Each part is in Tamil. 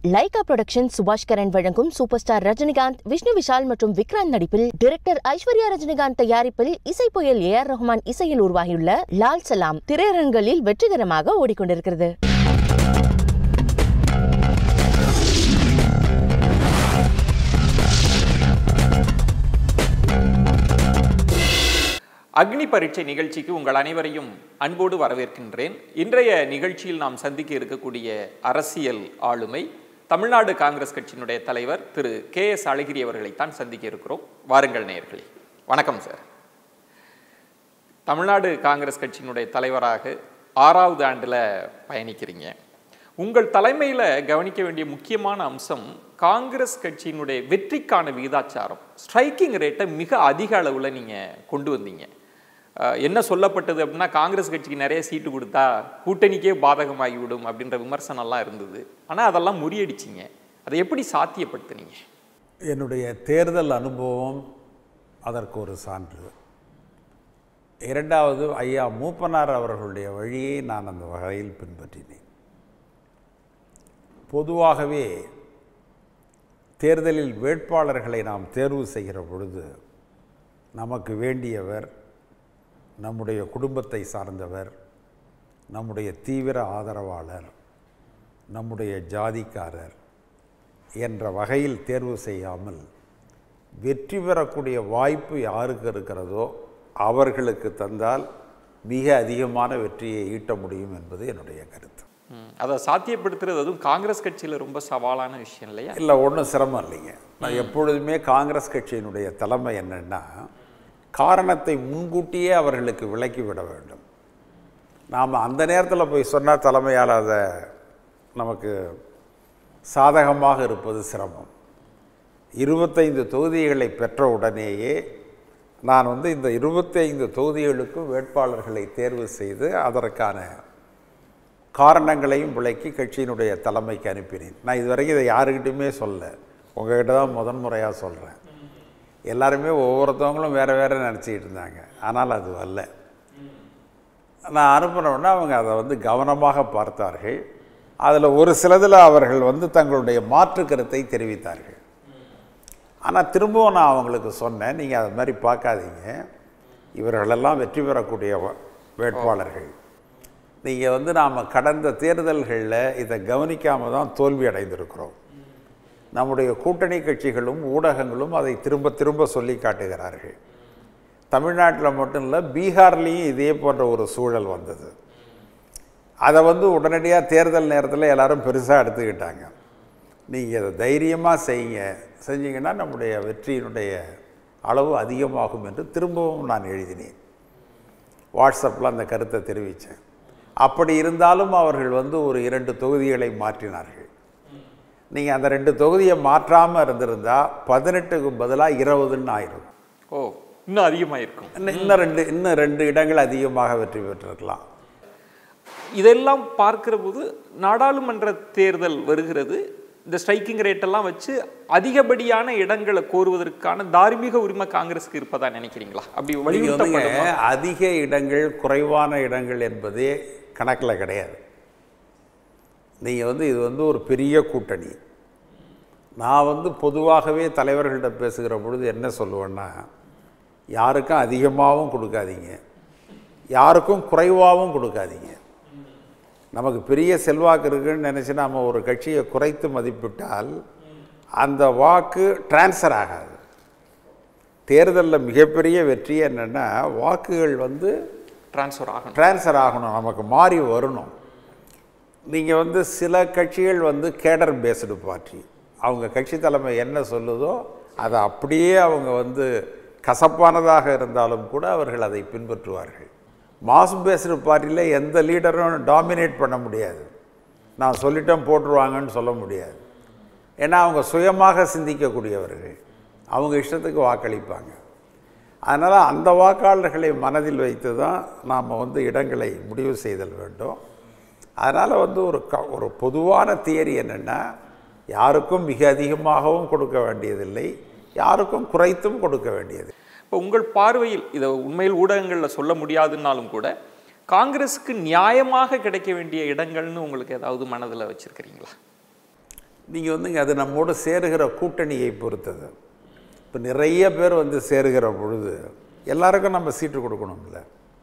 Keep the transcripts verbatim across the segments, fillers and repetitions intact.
லைகா புரொடக்ஷன்ஸ் சுபாஷ் கரன் வழங்கும் சூப்பர் ஸ்டார் ரஜினிகாந்த், விஷ்ணு விஷால் மற்றும் விக்ராந்த் நடிப்பில் டைரக்டர் ஐஸ்வர்யா ரஜினிகாந்த் தயாரிப்பில் இசை புயல் ஏ ஆர் ரஹ்மான் இசையில் உருவாகியுள்ள லால் சலாம் திரையரங்குகளில் வெற்றிகரமாக ஓடிக்கொண்டிருக்கிறது. அக்னி பரீட்சை நிகழ்ச்சிக்கு உங்கள் அனைவரையும் அன்போடு வரவேற்கின்றேன். இன்றைய நிகழ்ச்சியில் நாம் சந்திக்க இருக்கக்கூடிய அரசியல் ஆளுமை தமிழ்நாடு காங்கிரஸ் கட்சியினுடைய தலைவர் திரு கே எஸ் அழகிரி அவர்களைத்தான் சந்திக்க இருக்கிறோம். வாருங்கள் நேயர்களே. வணக்கம் சார். தமிழ்நாடு காங்கிரஸ் கட்சியினுடைய தலைவராக ஆறாவது ஆண்டில் பயணிக்கிறீங்க. உங்கள் தலைமையில் கவனிக்க வேண்டிய முக்கியமான அம்சம் காங்கிரஸ் கட்சியினுடைய வெற்றிக்கான விகிதாச்சாரம், ஸ்ட்ரைக்கிங் ரேட்டை மிக அதிக அளவில் நீங்கள் கொண்டு வந்தீங்க. என்ன சொல்லப்பட்டது அப்படின்னா, காங்கிரஸ் கட்சிக்கு நிறைய சீட்டு கொடுத்தா கூட்டணிக்கே பாதகமாகிவிடும் அப்படின்ற விமர்சனம்லாம் இருந்தது. ஆனால் அதெல்லாம் முறியடிச்சிங்க. அதை எப்படி சாத்தியப்படுத்துனீங்க? என்னுடைய தேர்தல் அனுபவம் அதற்கு ஒரு சான்று. இரண்டாவது, ஐயா மூப்பனார் அவர்களுடைய வழியை நான் அந்த வகையில் பின்பற்றினேன். பொதுவாகவே தேர்தலில் வேட்பாளர்களை நாம் தேர்வு செய்கிற பொழுது நமக்கு வேண்டியவர், நம்முடைய குடும்பத்தை சார்ந்தவர், நம்முடைய தீவிர ஆதரவாளர், நம்முடைய ஜாதிக்காரர் என்ற வகையில் தேர்வு செய்யாமல் வெற்றி பெறக்கூடிய வாய்ப்பு யாருக்கு இருக்கிறதோ அவர்களுக்கு தந்தால் மிக அதிகமான வெற்றியை ஈட்ட முடியும் என்பது என்னுடைய கருத்து. அதை சாத்தியப்படுத்துறது அதுவும் காங்கிரஸ் கட்சியில் ரொம்ப சவாலான விஷயம் இல்லையா? இல்லை, ஒன்றும் சிரமம் இல்லைங்க. நான் எப்பொழுதுமே காங்கிரஸ் கட்சியினுடைய தலைமை என்னென்னா, காரணத்தை முன்கூட்டியே அவர்களுக்கு விலக்கி விட வேண்டும். நாம் அந்த நேரத்தில் போய் சொன்னால் தலைமையால் அதை நமக்கு சாதகமாக இருப்பது சிரமம். இருபத்தைந்து தொகுதிகளை பெற்ற உடனேயே நான் வந்து இந்த இருபத்தைந்து தொகுதிகளுக்கும் வேட்பாளர்களை தேர்வு செய்து அதற்கான காரணங்களையும் விளக்கி கட்சியினுடைய தலைமைக்கு அனுப்பினேன். நான் இதுவரைக்கும் இதை யாருக்கிட்டையுமே சொல்ல, உங்கள்கிட்ட தான் முதன்முறையாக சொல்கிறேன். எல்லாருமே ஒவ்வொருத்தவங்களும் வேறு வேறு நினச்சிக்கிட்டு இருந்தாங்க. ஆனால் அது அல்ல. நான் அனுப்பினோன்னா அவங்க அதை வந்து கவனமாக பார்த்தார்கள். அதில் ஒரு சிலதில் அவர்கள் வந்து தங்களுடைய மாற்று கருத்தை தெரிவித்தார்கள். ஆனால் திரும்பவும் நான் அவங்களுக்கு சொன்னேன், நீங்கள் அது மாதிரி பார்க்காதீங்க, இவர்களெல்லாம் வெற்றி பெறக்கூடிய வேட்பாளர்கள். நீங்கள் வந்து நாம் கடந்த தேர்தல்களில் இதை கவனிக்காமல் தான் தோல்வி அடைந்திருக்கிறோம். நம்முடைய கூட்டணி கட்சிகளும் ஊடகங்களும் அதை திரும்ப திரும்ப சொல்லி காட்டுகிறார்கள். தமிழ்நாட்டில் மட்டும் இல்லை, பீகார்லேயும் இதே போன்ற ஒரு சூழல் வந்தது. அதை வந்து உடனடியாக தேர்தல் நேரத்தில் எல்லோரும் பெருசாக எடுத்துக்கிட்டாங்க. நீங்கள் அதை தைரியமாக செய்யுங்க, செஞ்சீங்கன்னா நம்முடைய வெற்றியினுடைய அளவு அதிகமாகும் என்று திரும்பவும் நான் எழுதினேன். வாட்ஸ்அப்பில் அந்த கருத்தை தெரிவித்தேன். அப்படி இருந்தாலும் அவர்கள் வந்து ஒரு இரண்டு தொகுதிகளை மாற்றினார்கள். நீங்கள் அந்த ரெண்டு தொகுதியை மாற்றாமல் இருந்திருந்தால் பதினெட்டுக்கு பதிலாக இருபதுன்னு ஆயிரும். ஓ, இன்னும் அதிகமாக இருக்கும். இன்னும் ரெண்டு இன்னும் ரெண்டு இடங்கள் அதிகமாக வெற்றி பெற்றிருக்கலாம். இதெல்லாம் பார்க்கிற போது நாடாளுமன்ற தேர்தல் வருகிறது. இந்த ஸ்ட்ரைக்கிங் ரேட்டெல்லாம் வச்சு அதிகப்படியான இடங்களை கோருவதற்கான தார்மீக உரிமை காங்கிரஸுக்கு இருப்பதா நினைக்கிறீங்களா? அப்படி வலியுறுத்தப்படுங்க. அதிக இடங்கள் குறைவான இடங்கள் என்பதே கணக்கில் கிடையாது. நீங்கள் வந்து இது வந்து ஒரு பெரிய கூட்டணி. நான் வந்து பொதுவாகவே தலைவர்கள்ட்ட பேசுகிற பொழுது என்ன சொல்லுவேன்னா, யாருக்கும் அதிகமாகவும் கொடுக்காதீங்க, யாருக்கும் குறைவாகவும் கொடுக்காதீங்க. நமக்கு பெரிய செல்வாக்கு இருக்குன்னு நினச்சி நாம் ஒரு கட்சியை குறைத்து மதிப்பிட்டால் அந்த வாக்கு டிரான்ஸ்ஃபர் ஆகாது. தேர்தலில் மிகப்பெரிய வெற்றி என்னென்னா, வாக்குகள் வந்து டிரான்ஸ்ஃபர் ஆகணும் டிரான்ஸ்ஃபர் ஆகணும் நமக்கு மாறி வரணும். நீங்கள் வந்து சில கட்சிகள் வந்து கேடர் பேஸ்டு பார்ட்டி, அவங்க கட்சி தலைமை என்ன சொல்லுதோ அதை அப்படியே அவங்க வந்து கசப்பானதாக இருந்தாலும் கூட அவர்கள் அதை பின்பற்றுவார்கள். மாஸ் பேஸ்டு பார்ட்டியில் எந்த லீடரும் டாமினேட் பண்ண முடியாது. நான் சொல்லிட்டேன் போட்டுருவாங்கன்னு சொல்ல முடியாது. ஏன்னா அவங்க சுயமாக சிந்திக்கக்கூடியவர்கள், அவங்க இஷ்டத்துக்கு வாக்களிப்பாங்க. அதனால் அந்த வாக்காளர்களை மனதில் வைத்து தான் நாம் வந்து இடங்களை முடிவு செய்தல் வேண்டும். அதனால் வந்து ஒரு க ஒரு பொதுவான தியரி என்னென்னா, யாருக்கும் மிக அதிகமாகவும் கொடுக்க வேண்டியதில்லை, யாருக்கும் குறைத்தும் கொடுக்க வேண்டியது. இப்போ உங்கள் பார்வையில் இதை உண்மையில் ஊடகங்களில் சொல்ல முடியாதுன்னாலும் கூட காங்கிரஸுக்கு நியாயமாக கிடைக்க வேண்டிய இடங்கள்னு உங்களுக்கு ஏதாவது மனதில் வச்சுருக்கிறீங்களா? நீங்கள் வந்துங்க அது நம்மோடு சேருகிற கூட்டணியை பொறுத்தது. இப்போ நிறைய பேர் வந்து சேருகிற பொழுது எல்லாருக்கும் நம்ம சீட்டு கொடுக்கணும்ல.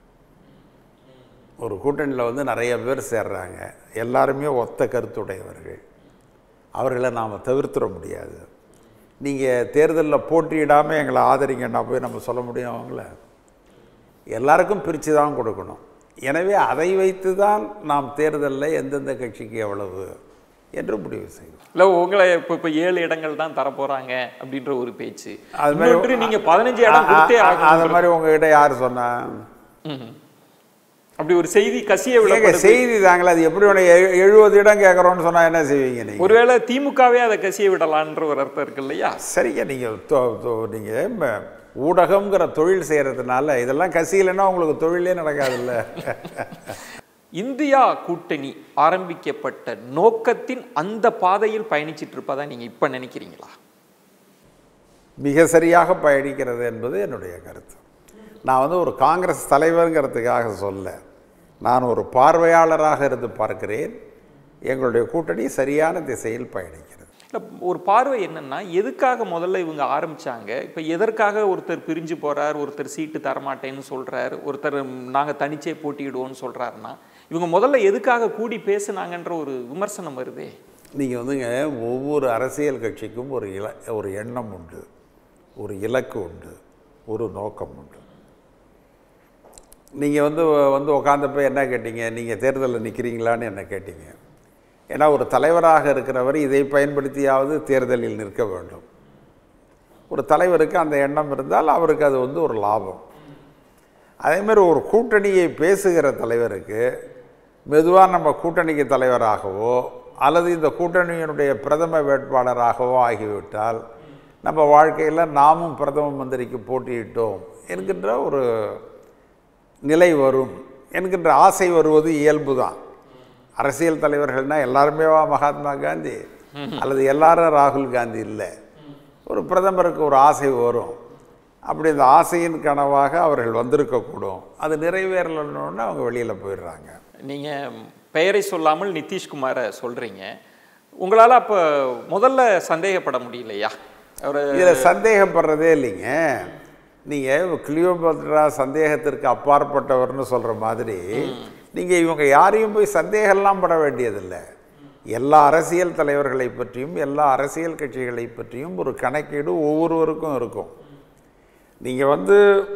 ஒரு கூட்டணியில் வந்து நிறைய பேர் சேர்றாங்க, எல்லாருமே ஒத்த கருத்துடையவர்கள், அவர்களை நாம் தவிர்த்துட முடியாது. நீங்கள் தேர்தலில் போட்டியிடாமல் எங்களை ஆதரிங்கன்னா போய் நம்ம சொல்ல முடியும் அவங்கள? எல்லாருக்கும் பிரித்து தான் கொடுக்கணும். எனவே அதை வைத்து தான் நாம் தேர்தலில் எந்தெந்த கட்சிக்கு எவ்வளவு என்று முடிவு செய்யும். இல்லை உங்களை இப்போ இப்போ ஏழு இடங்கள் தான் தரப்போகிறாங்க அப்படின்ற ஒரு பேச்சு. அது மாதிரி நீங்கள் பதினஞ்சு இடம் கொடுத்தே ஆகணும். அது மாதிரி உங்ககிட்ட யார் சொன்னா? அப்படி ஒரு செய்தி கசிய விட செய்தி தாங்களே. அது எப்படி ஒன்று எழுபது இடம் கேட்குறோன்னு சொன்னால் என்ன செய்வீங்க நீங்கள்? ஒருவேளை திமுகவே அதை கசிய விடலான்ற ஒரு அர்த்தம் இருக்கு இல்லையா? சரிங்க, நீங்கள் நீங்கள் ஊடகங்கிற தொழில் செய்கிறதுனால இதெல்லாம் கசியலைன்னா உங்களுக்கு தொழிலே நடக்காதுல்ல. இந்தியா கூட்டணி ஆரம்பிக்கப்பட்ட நோக்கத்தின் அந்த பாதையில் பயணிச்சிட்டு இருப்பதா நீங்கள் இப்போ நினைக்கிறீங்களா? மிக சரியாக பயணிக்கிறது என்பது என்னுடைய கருத்து. நான் வந்து ஒரு காங்கிரஸ் தலைவருங்கிறதுக்காக சொல்ல, நான் ஒரு பார்வையாளராக இருந்து பார்க்கிறேன். எங்களுடைய கூட்டணி சரியான திசையில் பயணிக்கிறது. ஒரு பார்வை என்னன்னா, எதுக்காக முதல்ல இவங்க ஆரம்பிச்சாங்க, இப்போ எதற்காக ஒருத்தர் பிரிஞ்சு போறார், ஒருத்தர் சீட்டு தரமாட்டேன்னு சொல்றாரு, ஒருத்தர் நாங்கள் தனிச்சே போட்டியிடுவோம்னு சொல்றாருன்னா, இவங்க முதல்ல எதுக்காக கூடி பேசுனாங்கன்ற ஒரு விமர்சனம் வருதே. நீங்கள் வந்துங்க ஒவ்வொரு அரசியல் கட்சிக்கும் ஒரு இல ஒரு எண்ணம் உண்டு, ஒரு இலக்கு உண்டு, ஒரு நோக்கம் உண்டு. நீங்கள் வந்து வந்து உட்காந்தப்போ என்ன கேட்டீங்க? நீங்கள் தேர்தலில் நிற்கிறீங்களான்னு என்ன கேட்டீங்க? ஏன்னா ஒரு தலைவராக இருக்கிறவர் இதை பயன்படுத்தியாவது தேர்தலில் நிற்க வேண்டும். ஒரு தலைவருக்கு அந்த எண்ணம் இருந்தால் அவருக்கு அது வந்து ஒரு லாபம். அதேமாதிரி ஒரு கூட்டணியை பேசுகிற தலைவருக்கு மெதுவாக நம்ம கூட்டணிக்கு தலைவராகவோ அல்லது இந்த கூட்டணியினுடைய பிரதம வேட்பாளராகவோ ஆகிவிட்டால் நம்ம வாழ்க்கையில் நாமும் பிரதம மந்திரிக்கு போட்டியிட்டோம் என்கின்ற ஒரு நிலை வரும் என்கின்ற ஆசை வருவது இயல்பு தான். அரசியல் தலைவர்கள்னால் எல்லாருமே மகாத்மா காந்தி அல்லது எல்லாரும் ராகுல் காந்தி இல்லை. ஒரு பிரதமருக்கு ஒரு ஆசை வரும். அப்படி அந்த ஆசையின் கனவாக அவர்கள் வந்திருக்கக்கூடும். அது நிறைவேறலன்னு அவங்க வெளியில் போயிடுறாங்க. நீங்கள் பெயரை சொல்லாமல் நிதிஷ்குமாரை சொல்கிறீங்க. உங்களால் அப்போ முதல்ல சந்தேகப்பட முடியலையா? அவர் இதில் சந்தேகப்படுறதே இல்லைங்க. நீங்கள் கிளியோபாத்ரா சந்தேகத்திற்கு அப்பாற்பட்டவர்னு சொல்கிற மாதிரி நீங்கள் இவங்க யாரையும் போய் சந்தேகம்லாம் பட வேண்டியதில்லை. எல்லா அரசியல் தலைவர்களை பற்றியும் எல்லா அரசியல் கட்சிகளை பற்றியும் ஒரு கணக்கீடு ஒவ்வொருவருக்கும் இருக்கும். நீங்கள் வந்து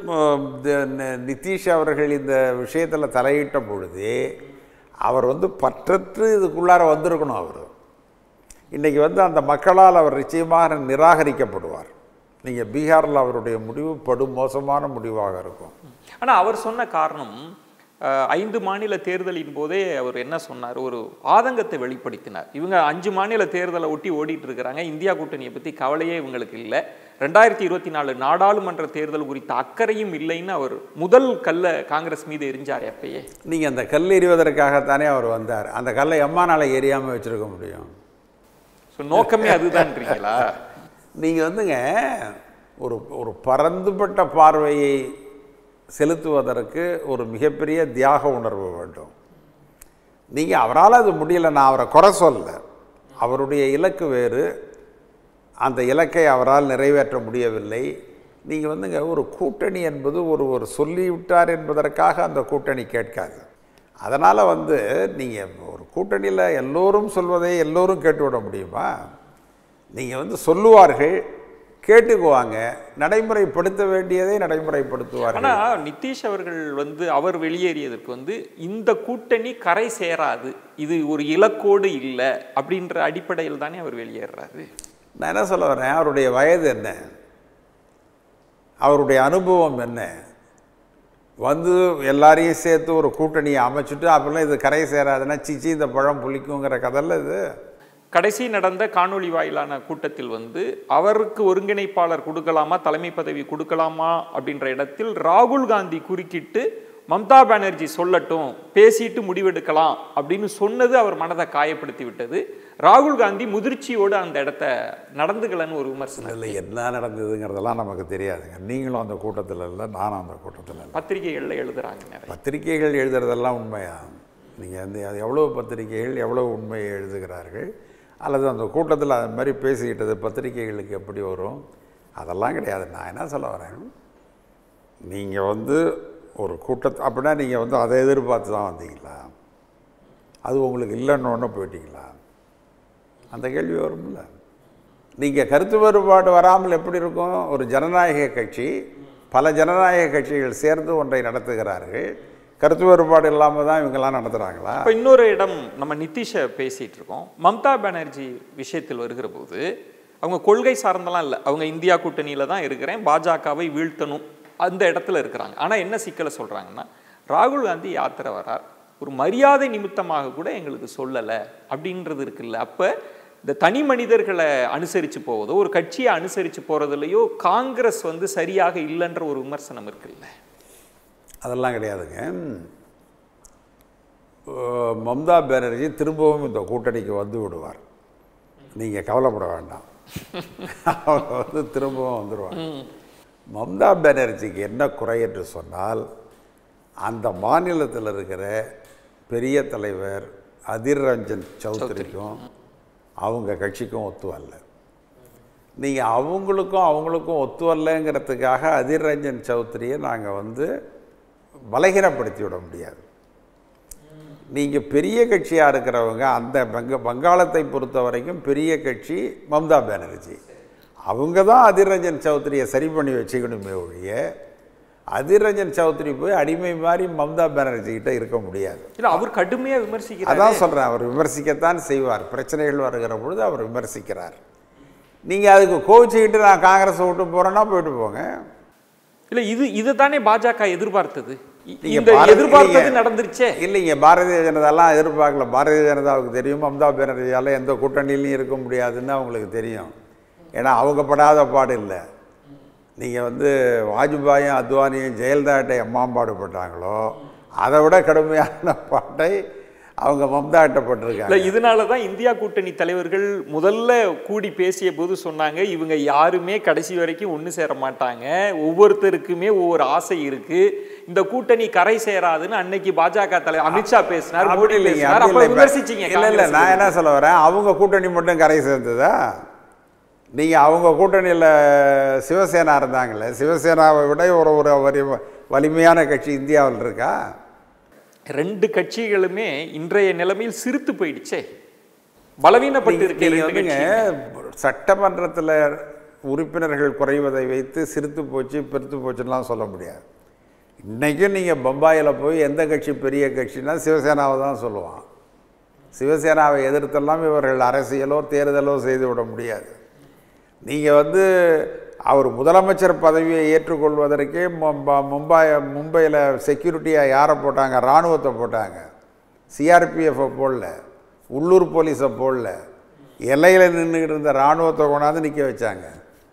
நிதிஷ் அவர்கள் இந்த விஷயத்தில் தலையிட்ட பொழுதே அவர் வந்து பற்றற்று இதுக்குள்ளார வந்திருக்கணும். அவர் இன்றைக்கி வந்து அந்த மக்களால் அவர் நிச்சயமாக நிராகரிக்கப்படுவார். நீங்கள் பீகாரில் அவருடைய முடிவு படு மோசமான முடிவாக இருக்கும். ஆனால் அவர் சொன்ன காரணம், ஐந்து மாநில தேர்தலின் போதே அவர் என்ன சொன்னார், ஒரு ஆதங்கத்தை வெளிப்படுத்தினார். இவங்க அஞ்சு மாநில தேர்தலை ஒட்டி ஓடிட்டு இருக்கிறாங்க, இந்தியா கூட்டணியை பற்றி கவலையே இவங்களுக்கு இல்லை, ரெண்டாயிரத்தி இருபத்தி நாலு நாடாளுமன்ற தேர்தல் குறித்த அக்கறையும் இல்லைன்னு அவர் முதல் கல்லை காங்கிரஸ் மீது எரிஞ்சார். அப்பயே நீங்கள் அந்த கல் எறிவதற்காகத்தானே அவர் வந்தார். அந்த கல்லை எம்மா நாளை எரியாமல் வச்சுருக்க முடியும். ஸோ நோக்கமே அதுதான்றீங்களா? நீங்கள் வந்துங்க ஒரு ஒரு பரந்துபட்ட பார்வையை செலுத்துவதற்கு ஒரு மிகப்பெரிய தியாக உணர்வு வேண்டும். நீங்கள் அவரால் அது முடியலை, நான் அவரை குறை சொல்ல. அவருடைய இலக்கு வேறு, அந்த இலக்கை அவரால் நிறைவேற்ற முடியவில்லை. நீங்கள் வந்துங்க ஒரு கூட்டணி என்பது ஒரு ஒரு சொல்லிவிட்டார் என்பதற்காக அந்த கூட்டணி கேட்காது. அதனால் வந்து நீங்கள் ஒரு கூட்டணியில் எல்லோரும் சொல்வதை எல்லோரும் கேட்டுவிட முடியுமா? நீங்கள் வந்து சொல்லுவார்கள், கேட்டுக்குவாங்க, நடைமுறைப்படுத்த வேண்டியதை நடைமுறைப்படுத்துவார்கள். ஆனால் நிதிஷ் அவர்கள் வந்து அவர் வெளியேறியதற்கு வந்து இந்த கூட்டணி கரை சேராது, இது ஒரு இலக்கோடு இல்லை அப்படின்ற அடிப்படையில் தானே அவர் வெளியேறாரு. நான் என்ன சொல்ல வரேன், அவருடைய வயது என்ன, அவருடைய அனுபவம் என்ன, வந்து எல்லாரையும் சேர்த்து ஒரு கூட்டணியை அமைச்சிட்டு அப்படிலாம் இது கரை சேராதுன்னா சிச்சி இந்த பழம் புளிக்குங்கிற கதையில் இது. கடைசி நடந்த காணொலி வாயிலான கூட்டத்தில் வந்து அவருக்கு ஒருங்கிணைப்பாளர் கொடுக்கலாமா, தலைமை பதவி கொடுக்கலாமா அப்படின்ற இடத்தில் ராகுல் காந்தி குறுக்கிட்டு மம்தா பானர்ஜி சொல்லட்டும், பேசிட்டு முடிவெடுக்கலாம் அப்படின்னு சொன்னது அவர் மனதை காயப்படுத்தி விட்டது. ராகுல் காந்தி முதிர்ச்சியோடு அந்த இடத்த நடந்துக்கலன்னு ஒரு விமர்சனம். இல்லை, என்ன நடந்ததுங்கிறதெல்லாம் நமக்கு தெரியாதுங்க. நீங்களும் அந்த கூட்டத்தில் இல்லை, நானும் அந்த கூட்டத்தில் இல்லை. பத்திரிகைகளில் எழுதுறாங்க. பத்திரிகைகள் எழுதுறதெல்லாம் உண்மையா? நீங்கள் அந்த எவ்வளோ பத்திரிகைகள் எவ்வளோ உண்மையை எழுதுகிறார்கள், அல்லது அந்த கூட்டத்தில் அது மாதிரி பேசிக்கிட்டது பத்திரிகைகளுக்கு எப்படி வரும்? அதெல்லாம் கிடையாது. நான் என்ன சொல்ல வரேன், நீங்கள் வந்து ஒரு கூட்டத்தை அப்படின்னா நீங்கள் வந்து அதை எதிர்பார்த்து தான் வந்தீங்களா? அது உங்களுக்கு இல்லைன்னு ஒன்று போயிட்டீங்களா? அந்த கேள்வி வரும்ல. நீங்கள் கருத்து வேறுபாடு வராமல் எப்படி இருக்கும்? ஒரு ஜனநாயக கட்சி, பல ஜனநாயக கட்சிகள் சேர்ந்து ஒன்றை நடத்துகிறார்கள். கருத்து வேறுபாடு இல்லாமல் தான் இவங்கெல்லாம் நடத்துகிறாங்களா? இப்போ இன்னொரு இடம் நம்ம நிதிஷை பேசிகிட்டு இருக்கோம். மம்தா பானர்ஜி விஷயத்தில் வருகிற போது அவங்க கொள்கை சார்ந்தெல்லாம் இல்லை, அவங்க இந்தியா கூட்டணியில் தான் இருக்கிறேன், பாஜகவை வீழ்த்தணும் அந்த இடத்துல இருக்கிறாங்க. ஆனால் என்ன சிக்கலை சொல்கிறாங்கன்னா, ராகுல் காந்தி யாத்திரை வரார், ஒரு மரியாதை நிமித்தமாக கூட எங்களுக்கு சொல்லலை அப்படின்றது இருக்குல்ல. அப்போ இந்த தனி மனிதர்களை அனுசரித்து போவதோ ஒரு கட்சியை அனுசரித்து போகிறதுலையோ காங்கிரஸ் வந்து சரியாக இல்லைன்ற ஒரு விமர்சனம் இருக்குல்ல. அதெல்லாம் கிடையாதுங்க. மம்தா பானர்ஜி திரும்பவும் இந்த கூட்டணிக்கு வந்து விடுவார், நீங்கள் கவலைப்பட வேண்டாம். அவங்க வந்து திரும்பவும் வந்துடுவாங்க. மம்தா பானர்ஜிக்கு என்ன குறை என்று சொன்னால், அந்த மாநிலத்தில் இருக்கிற பெரிய தலைவர் அதிர் ரஞ்சன் சௌத்ரிக்கும் அவங்க கட்சிக்கும் ஒத்து வரல. நீங்கள் அவங்களுக்கும் அவங்களுக்கும் ஒத்து வரலங்கிறதுக்காக அதிர் ரஞ்சன் சௌத்ரியை நாங்கள் வந்து பலகீனப்படுத்தி விட முடியாது. நீங்கள் பெரிய கட்சியாக இருக்கிறவங்க, அந்த பங்க வங்காளத்தை பொறுத்த வரைக்கும் பெரிய கட்சி மம்தா பானர்ஜி, அவங்க தான் அதிர் ரஞ்சன் சௌத்ரியை சரி பண்ணி வச்சுக்கணுமே ஒழிய அதிர் ரஞ்சன் சௌத்ரி போய் அடிமை மாதிரி மம்தா பானர்ஜி கிட்ட இருக்க முடியாது. இல்லை, அவர் கடுமையாக விமர்சிக்கிறார். அதான் சொல்கிறேன், அவர் விமர்சிக்கத்தான் செய்வார். பிரச்சனைகள் வருகிற பொழுது அவர் விமர்சிக்கிறார். நீங்கள் அதுக்கு கோவிச்சுக்கிட்டு நான் காங்கிரஸை விட்டு போகிறேன்னா போயிட்டு போங்க. இல்லை, இது இது தானே பாஜக எதிர்பார்த்தது. இந்த எதிர்பார்த்தது நடந்துருச்சே. இல்லைங்க, பாரதிய ஜனதாலாம் எதிர்பார்க்கல. பாரதிய ஜனதாவுக்கு தெரியும் மம்தா பானர்ஜியால் எந்த கூட்டணியிலையும் இருக்க முடியாதுன்னு அவங்களுக்கு தெரியும். ஏன்னா அவங்க படாத பாடு இல்லை. நீங்கள் வந்து வாஜ்பாயும் அத்வானியும் ஜெயலலிதாட்டை எம்மாம்பாடு பட்டாங்களோ அதை விட கடுமையான பாட்டை அவங்க மம்தாட்ட பட்டிருக்காங்க. இதனால தான் இந்தியா கூட்டணி தலைவர்கள் முதல்ல கூடி பேசிய போது சொன்னாங்க, இவங்க யாருமே கடைசி வரைக்கும் ஒன்று சேர மாட்டாங்க, ஒவ்வொருத்தருக்குமே ஒவ்வொரு ஆசை இருக்கு, இந்த கூட்டணி கரை சேராதுன்னு அன்னைக்கு பாஜக தலைவர் அமித்ஷா பேசினார், மோடி பேசினார். அப்ப விமர்சிச்சீங்க. இல்லை இல்லை, நான் என்ன சொல்ல வரேன், அவங்க கூட்டணி மட்டும் கரை சேர்ந்ததா? நீங்கள் அவங்க கூட்டணியில் சிவசேனா இருந்தாங்களே, சிவசேனாவை விட ஒரு ஒரு வலிமையான கட்சி இந்தியாவில் இருக்கா? ரெண்டு கட்சிகளுமே இன்றைய நிலைமையில் சிரித்து போயிடுச்சே, பலவீனப்பட்டு இருக்கீங்க. சட்டமன்றத்தில் உறுப்பினர்கள் குறைவதை வைத்து சிரித்து போச்சு பெருத்து போச்சுன்னெலாம் சொல்ல முடியாது. இன்றைக்கும் நீங்கள் பம்பாயில் போய் எந்த கட்சி பெரிய கட்சின்னா சிவசேனாவை தான் சொல்லுவான். சிவசேனாவை எதிர்த்தெல்லாம் இவர்கள் அரசியலோ தேர்தலோ செய்து விட முடியாது. நீங்கள் வந்து அவர் முதலமைச்சர் பதவியை ஏற்றுக்கொள்வதற்கே மும்பை மும்பையில் செக்யூரிட்டியாக யாரை போட்டாங்க? இராணுவத்தை போட்டாங்க. சிஆர்பிஎஃப்பை போடல, உள்ளூர் போலீஸை போடல, எல்லையில் நின்றுக்கிட்டு இருந்த இராணுவத்தை கொண்டாந்து நிற்க வச்சாங்க.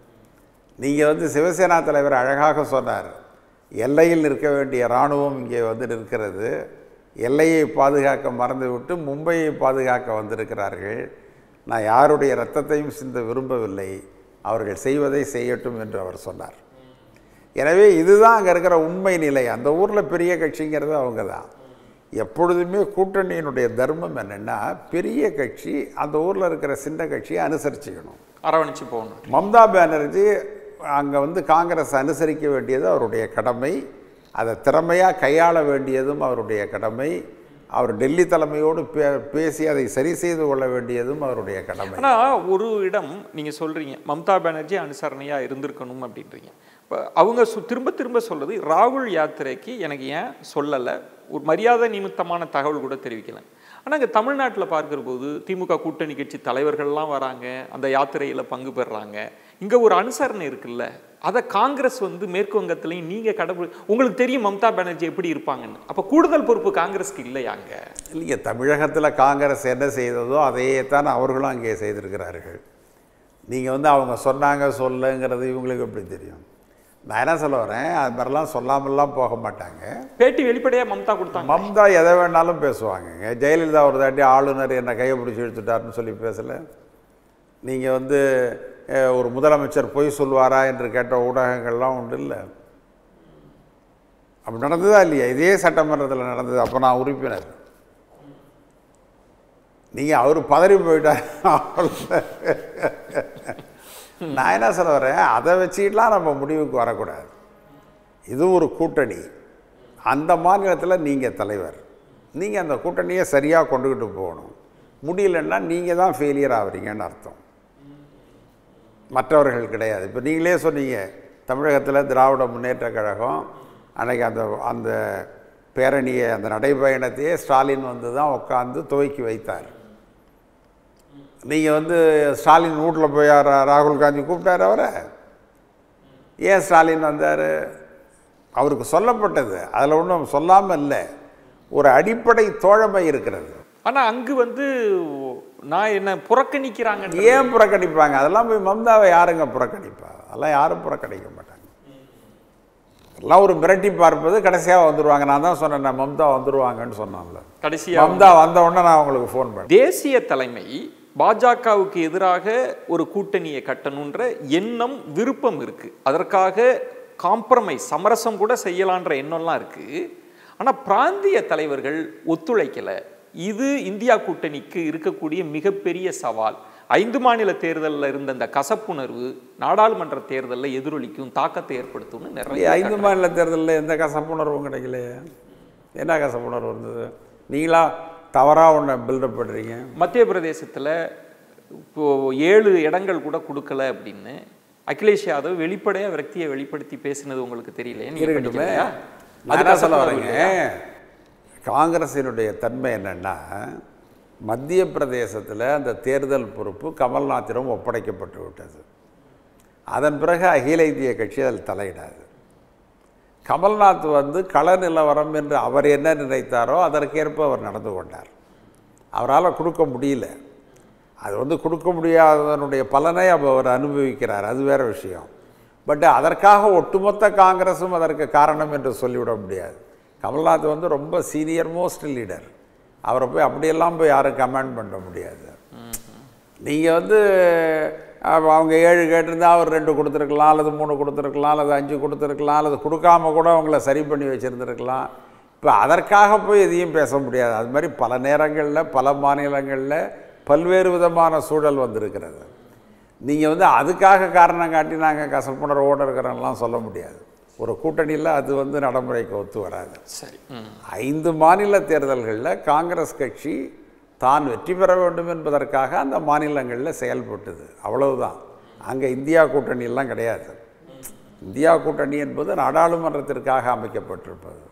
நீங்கள் வந்து சிவசேனா தலைவர் அழகாக சொன்னார், எல்லையில் நிற்க வேண்டிய இராணுவம் இங்கே வந்து நிற்கிறது, எல்லையை பாதுகாக்க மறந்துவிட்டு மும்பையை பாதுகாக்க வந்திருக்கிறார்கள், நான் யாருடைய இரத்தத்தையும் சிந்த விரும்பவில்லை, அவர்கள் செய்வதை செய்யட்டும் என்று அவர் சொன்னார். எனவே இதுதான் அங்கே இருக்கிற உண்மை நிலை. அந்த ஊரில் பெரிய கட்சிங்கிறது அவங்க தான். எப்பொழுதுமே கூட்டணியினுடைய தர்மம் என்னென்னா, பெரிய கட்சி அந்த ஊரில் இருக்கிற சின்ன கட்சியை அனுசரிச்சுக்கணும், அரவணைச்சு போகணும். மம்தா பானர்ஜி அங்கே வந்து காங்கிரஸ் அனுசரிக்க வேண்டியது அவருடைய கடமை, அதை திறமையாக கையாள வேண்டியதும் அவருடைய கடமை, அவர் டெல்லி தலைமையோடு பே பேசி அதை சரி செய்து கொள்ள வேண்டியதும் அவருடைய கடமை. ஆனால் ஒரு இடம் நீங்கள் சொல்கிறீங்க, மம்தா பானர்ஜி அனுசரணையாக இருந்திருக்கணும் அப்படின்றீங்க. இப்போ அவங்க சு திரும்ப திரும்ப சொல்கிறது, ராகுல் யாத்திரைக்கு எனக்கு ஏன் சொல்லலை, ஒரு மரியாதை நிமித்தமான தகவல் கூட தெரிவிக்கலை. ஆனால் இங்கே தமிழ்நாட்டில் பார்க்குற போது திமுக கூட்டணி கட்சி தலைவர்கள்லாம் வராங்க, அந்த யாத்திரையில் பங்கு பெறுறாங்க, இங்கே ஒரு அனுசரணை இருக்குல்ல, அதை காங்கிரஸ் வந்து மேற்கு வங்கத்திலையும் நீங்கள் கடவுள் உங்களுக்கு தெரியும் மம்தா பானர்ஜி எப்படி இருப்பாங்கன்னு. அப்போ கூடுதல் பொறுப்பு காங்கிரஸ்க்கு இல்லையாங்க? இல்லைங்க, தமிழகத்தில் காங்கிரஸ் என்ன செய்ததோ அதையே தான் அவர்களும் அங்கே செய்திருக்கிறார்கள். நீங்கள் வந்து அவங்க சொன்னாங்க சொல்லுங்கிறது இவங்களுக்கு எப்படி தெரியும்? நான் என்ன சொல்ல வரேன், அது மாதிரிலாம் சொல்லாமல்லாம் போக மாட்டாங்க. பேட்டி வெளிப்படையாக மம்தா கொடுத்தாங்க. மம்தா எதை வேணாலும் பேசுவாங்கங்க. ஜெயலலிதா ஒரு தாட்டி ஆளுநர் என்னை கையை பிடிச்சி இழுத்துட்டாருன்னு சொல்லி பேசலை. நீங்கள் வந்து ஒரு முதலமைச்சர் பொய் சொல்வாரா என்று கேட்ட ஊடகங்கள்லாம் உண்டு இல்லை? அப்படி நடந்ததா இல்லையா? இதே சட்டமன்றத்தில் நடந்தது. அப்போ நான் உறுப்பினர். நீங்கள் அவர் பதறி போயிட்டார். நான் என்ன சொல்ல வரேன், அதை வச்சுக்கிட்டுலாம் நம்ம முடிவுக்கு வரக்கூடாது. இது ஒரு கூட்டணி. அந்த மாநிலத்தில் நீங்கள் தலைவர், நீங்கள் அந்த கூட்டணியை சரியாக கொண்டுக்கிட்டு போகணும். முடியலன்னா நீங்கள் தான் ஃபெயிலியர் ஆகிறீங்கன்னு அர்த்தம், மற்றவர்கள் கிடையாது. இப்போ நீங்களே சொன்னீங்க, தமிழகத்தில் திராவிட முன்னேற்ற கழகம் அன்றைக்கி அந்த அந்த பேரணியை, அந்த நடைபயணத்தையே ஸ்டாலின் வந்து தான் உட்காந்து துவக்கி வைத்தார். நீங்கள் வந்து ஸ்டாலின் வீட்டில் போய் ராகுல் காந்தி கூப்பிட்டார் அவரை? ஏன் ஸ்டாலின் வந்தார்? அவருக்கு சொல்லப்பட்டது, அதில் ஒன்றும் சொல்லாமல் இல்லை, ஒரு அடிப்படை தோழமை இருக்கிறது. ஆனால் அங்கு வந்து நான் என்ன புறக்கணிக்கிறாங்க. ஏன் புறக்கணிப்பாங்க? அதெல்லாம் போய் மம்தாவை யாருங்க புறக்கணிப்பா? அதெல்லாம் யாரும் புறக்கணிக்க மாட்டாங்க. எல்லாம் ஒரு மிரட்டி பார்ப்பது, கடைசியாக வந்துடுவாங்க. நான் தான் சொன்னேன், மம்தா வந்துடுவாங்கன்னு சொன்னான்ல, கடைசியாக மம்தா வந்த உடனே நான் உங்களுக்கு ஃபோன் பண்ணேன். தேசிய தலைமை பாஜகவுக்கு எதிராக ஒரு கூட்டணியை கட்டணுன்ற எண்ணம், விருப்பம் இருக்குது. அதற்காக காம்ப்ரமைஸ், சமரசம் கூட செய்யலான்ற எண்ணம்லாம் இருக்குது. ஆனால் பிராந்திய தலைவர்கள் ஒத்துழைக்கலை. இது இந்தியா கூட்டணிக்கு இருக்கக்கூடிய மிகப்பெரிய சவால். ஐந்து மாநில தேர்தலில் இருந்த அந்த கசப்புணர்வு நாடாளுமன்ற தேர்தலில் எதிரொலிக்கும், தாக்கத்தை ஏற்படுத்தும்னு நிறைய. ஐந்து மாநில தேர்தலில் எந்த கசப்புணர்வும் கிடைக்கலையே. என்ன கசப்புணர்வு இருந்தது? நீங்களா தவறாக ஒன்று பில்டப் பண்ணுறீங்க. மத்திய பிரதேசத்தில் இப்போது ஏழு இடங்கள் கூட கொடுக்கல அப்படின்னு அகிலேஷ் யாதவ் வெளிப்படையாக விரக்தியை வெளிப்படுத்தி பேசினது உங்களுக்கு தெரியலையே? இருக்கட்டுமே, அதுக்காக சொல்ல வரீங்க. காங்கிரஸினுடைய தன்மை என்னென்னா, மத்திய பிரதேசத்தில் அந்த தேர்தல் பொறுப்பு கமல்நாத்திடம் ஒப்படைக்கப்பட்டு விட்டது. அதன் பிறகு அகில இந்திய கட்சி அதில் தலையிடாது. கமல்நாத் வந்து கள நிலவரம் என்று அவர் என்ன நினைத்தாரோ அதற்கேற்ப அவர் நடந்து கொண்டார். அவரால் கொடுக்க முடியல. அது வந்து கொடுக்க முடியாததனுடைய பலனை அவர் அனுபவிக்கிறார், அது வேறு விஷயம். பட் அதற்காக ஒட்டுமொத்த காங்கிரஸும் அதற்கு காரணம் என்று சொல்லிவிட முடியாது. கமல்நாத் வந்து ரொம்ப சீனியர் மோஸ்ட் லீடர். அவரை போய் அப்படியெல்லாம் போய் யாரும் கமெண்ட் பண்ண முடியாது. நீங்கள் வந்து அவங்க ஏழு கேட்டிருந்தால் அவர் ரெண்டு கொடுத்துருக்கலாம், அல்லது மூணு கொடுத்துருக்கலாம், அல்லது அஞ்சு கொடுத்துருக்கலாம், அல்லது கொடுக்காம கூட அவங்கள சரி பண்ணி வச்சுருந்துருக்கலாம். இப்போ அதற்காக போய் எதையும் பேச முடியாது. அது மாதிரி பல நேரங்களில் பல மாநிலங்களில் பல்வேறு விதமான சூழல் வந்திருக்கிறது. நீங்கள் வந்து அதுக்காக காரணம் காட்டி நாங்கள் கசப்புணர்வோடு இருக்கிறோம்லாம் சொல்ல முடியாது. ஒரு கூட்டணியில் அது வந்து நடைமுறைக்கு ஒத்து வராது. சரி, ஐந்து மாநில தேர்தல்களில் காங்கிரஸ் கட்சி தான் வெற்றி பெற வேண்டும் என்பதற்காக அந்த மாநிலங்களில் செயல்பட்டது, அவ்வளவுதான். அங்கே இந்தியா கூட்டணியெல்லாம் கிடையாது. இந்தியா கூட்டணி என்பது நாடாளுமன்றத்திற்காக அமைக்கப்பட்டிருப்பது.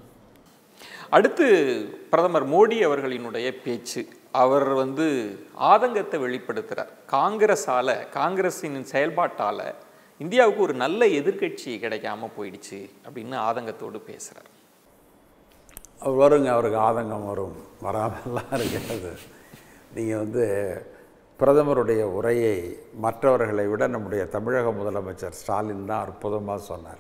அடுத்து பிரதமர் மோடி அவர்களினுடைய பேச்சு, அவர் வந்து ஆதங்கத்தை வெளிப்படுத்துகிறார். காங்கிரஸால், காங்கிரஸின் செயல்பாட்டால் இந்தியாவுக்கு ஒரு நல்ல எதிர்க்கட்சி கிடைக்காம போயிடுச்சு அப்படின்னு ஆதங்கத்தோடு பேசுகிறார். அவர் வருங்க, அவருக்கு ஆதங்கம் வரும், வராமல்லாம் இருக்காது. நீங்கள் வந்து பிரதமருடைய உரையை மற்றவர்களை விட நம்முடைய தமிழக முதலமைச்சர் ஸ்டாலின் தான் அற்புதமாக சொன்னார்.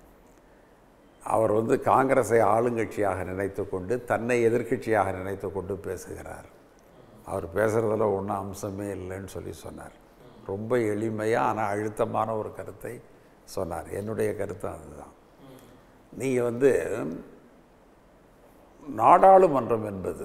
அவர் வந்து காங்கிரஸை ஆளுங்கட்சியாக நினைத்து கொண்டு தன்னை எதிர்க்கட்சியாக நினைத்து கொண்டு பேசுகிறார். அவர் பேசுகிறதுல ஒன்றும் அம்சமே இல்லைன்னு சொல்லி சொன்னார். ரொம்ப எளிமையாக ஆனால் அழுத்தமான ஒரு கருத்தை சொன்னார். என்னுடைய கருத்து அதுதான். நீங்கள் வந்து நாடாளுமன்றம் என்பது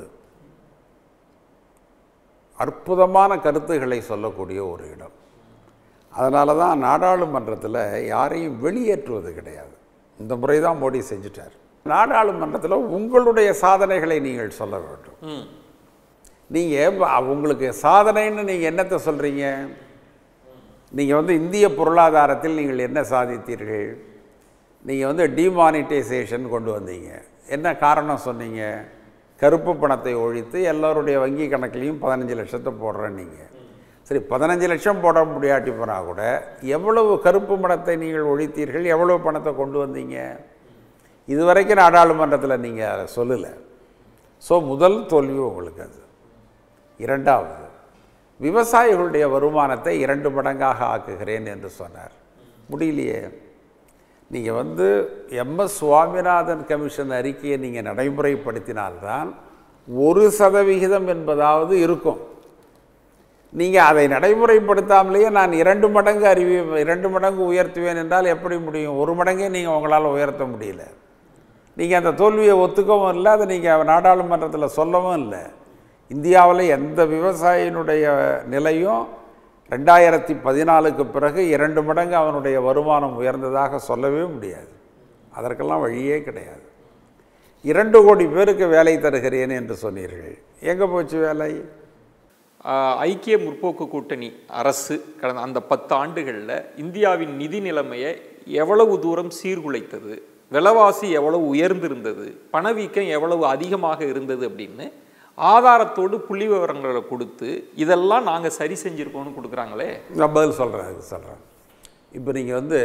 அற்புதமான கருத்துக்களை சொல்லக்கூடிய ஒரு இடம். அதனால தான் நாடாளுமன்றத்தில் யாரையும் வெளியேற்றுவது கிடையாது. இந்த முறை தான் மோடி செஞ்சிட்டார். நாடாளுமன்றத்தில் உங்களுடைய சாதனைகளை நீங்கள் சொல்ல வேண்டும். நீங்கள் உங்களுக்கு சாதனைன்னு நீங்கள் என்னத்தை சொல்கிறீங்க? நீங்கள் வந்து இந்திய பொருளாதாரத்தில் நீங்கள் என்ன சாதித்தீர்கள்? நீங்கள் வந்து டிமானிட்டைசேஷன் கொண்டு வந்தீங்க. என்ன காரணம் சொன்னீங்க? கருப்பு பணத்தை ஒழித்து எல்லோருடைய வங்கி கணக்குலையும் பதினஞ்சு லட்சத்தை போடுறேன். நீங்கள் சரி, பதினஞ்சு லட்சம் போட முடியாட்டி போனால் கூட எவ்வளவு கருப்பு பணத்தை நீங்கள் ஒழித்தீர்கள், எவ்வளவு பணத்தை கொண்டு வந்தீங்க? இதுவரைக்கும் நாடாளுமன்றத்தில் நீங்கள் அதை சொல்லலை. ஸோ முதல் தோல்வி உங்களுக்கு அது. இரண்டாவது, விவசாயிகளுடைய வருமானத்தை இரண்டு மடங்காக ஆக்குகிறேன் என்று சொன்னார். முடியலையே. நீங்கள் வந்து எம் எஸ் சுவாமிநாதன் கமிஷன் அறிக்கையை நீங்கள் நடைமுறைப்படுத்தினால்தான் ஒரு சதவிகிதம் என்பதாவது இருக்கும். நீங்கள் அதை நடைமுறைப்படுத்தாமலேயே நான் இரண்டு மடங்கு அறிவி இரண்டு மடங்கு உயர்த்துவேன் என்றால் எப்படி முடியும்? ஒரு மடங்கே நீங்கள் உங்களால் உயர்த்த முடியல. நீங்கள் அந்த தோல்வியை ஒத்துக்கவும் இல்லை, அதை நீங்கள் நாடாளுமன்றத்தில் சொல்லவும் இல்லை. இந்தியாவில் எந்த விவசாயினுடைய நிலையும் ரெண்டாயிரத்தி பதினாலுக்கு பிறகு இரண்டு மடங்கு அவனுடைய வருமானம் உயர்ந்ததாக சொல்லவே முடியாது. அதற்கெல்லாம் வழியே கிடையாது. இரண்டு கோடி பேருக்கு வேலை தருகிறேன் என்று சொன்னீர்கள். எங்கே போச்சு வேலை? ஐக்கிய முற்போக்கு கூட்டணி அரசு கடந்த அந்த பத்து ஆண்டுகளில் இந்தியாவின் நிதி நிலைமையை எவ்வளவு தூரம் சீர்குலைத்தது, விலைவாசி எவ்வளவு உயர்ந்திருந்தது, பணவீக்கம் எவ்வளவு அதிகமாக இருந்தது அப்படின்னு ஆதாரத்தோடு புள்ளி விவரங்களை கொடுத்து இதெல்லாம் நாங்கள் சரி செஞ்சுருக்கோம்னு கொடுக்குறாங்களே. நான் பதில் சொல்கிறேன் அதுக்கு சொல்கிறேன். இப்போ நீங்கள் வந்து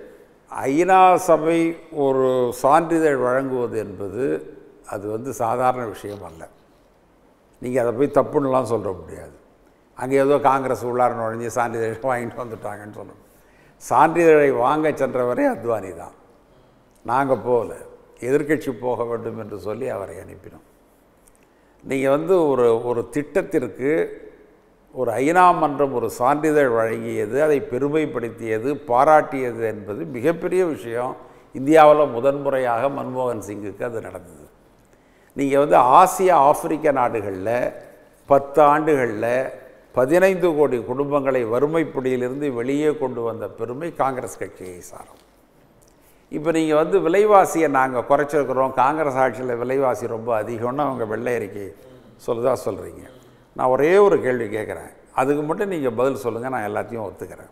ஐநா சபை ஒரு சான்றிதழ் வழங்குவது என்பது அது வந்து சாதாரண விஷயம் அல்ல. நீங்கள் அதை போய் தப்புன்னெலாம் சொல்ல முடியாது. அங்கே ஏதோ காங்கிரஸ் உள்ளார நுழைஞ்சி சான்றிதழ் வாங்கிட்டு வந்துட்டாங்கன்னு சொல்லணும். சான்றிதழை வாங்க சென்றவரே அத்வானி தான். நாங்கள் போகல, எதிர்க்கட்சி போக வேண்டும் என்று சொல்லி அவரை அனுப்பினோம். நீங்கள் வந்து ஒரு ஒரு திட்டத்திற்கு ஒரு ஐநா மன்றம் ஒரு சான்றிதழ் வழங்கியது, அதை பெருமைப்படுத்தியது, பாராட்டியது என்பது மிகப்பெரிய விஷயம். இந்தியாவில் முதன்முறையாக மன்மோகன் சிங்குக்கு அது நடந்தது. நீங்கள் வந்து ஆசியா ஆப்பிரிக்க நாடுகளில் பத்து ஆண்டுகளில் பதினைந்து கோடி குடும்பங்களை வறுமைப்பிடியிலிருந்து வெளியே கொண்டு வந்த பெருமை காங்கிரஸ் கட்சியை சாரும். இப்போ நீங்கள் வந்து விலைவாசியை நாங்கள் குறைச்சிருக்கிறோம், காங்கிரஸ் ஆட்சியில் விலைவாசி ரொம்ப அதிகம்னு அவங்க வெள்ளை அறிக்கை சொல்லுதா சொல்கிறீங்க. நான் ஒரே ஒரு கேள்வி கேட்குறேன், அதுக்கு மட்டும் நீங்கள் பதில் சொல்லுங்கள், நான் எல்லாத்தையும் ஒத்துக்கிறேன்.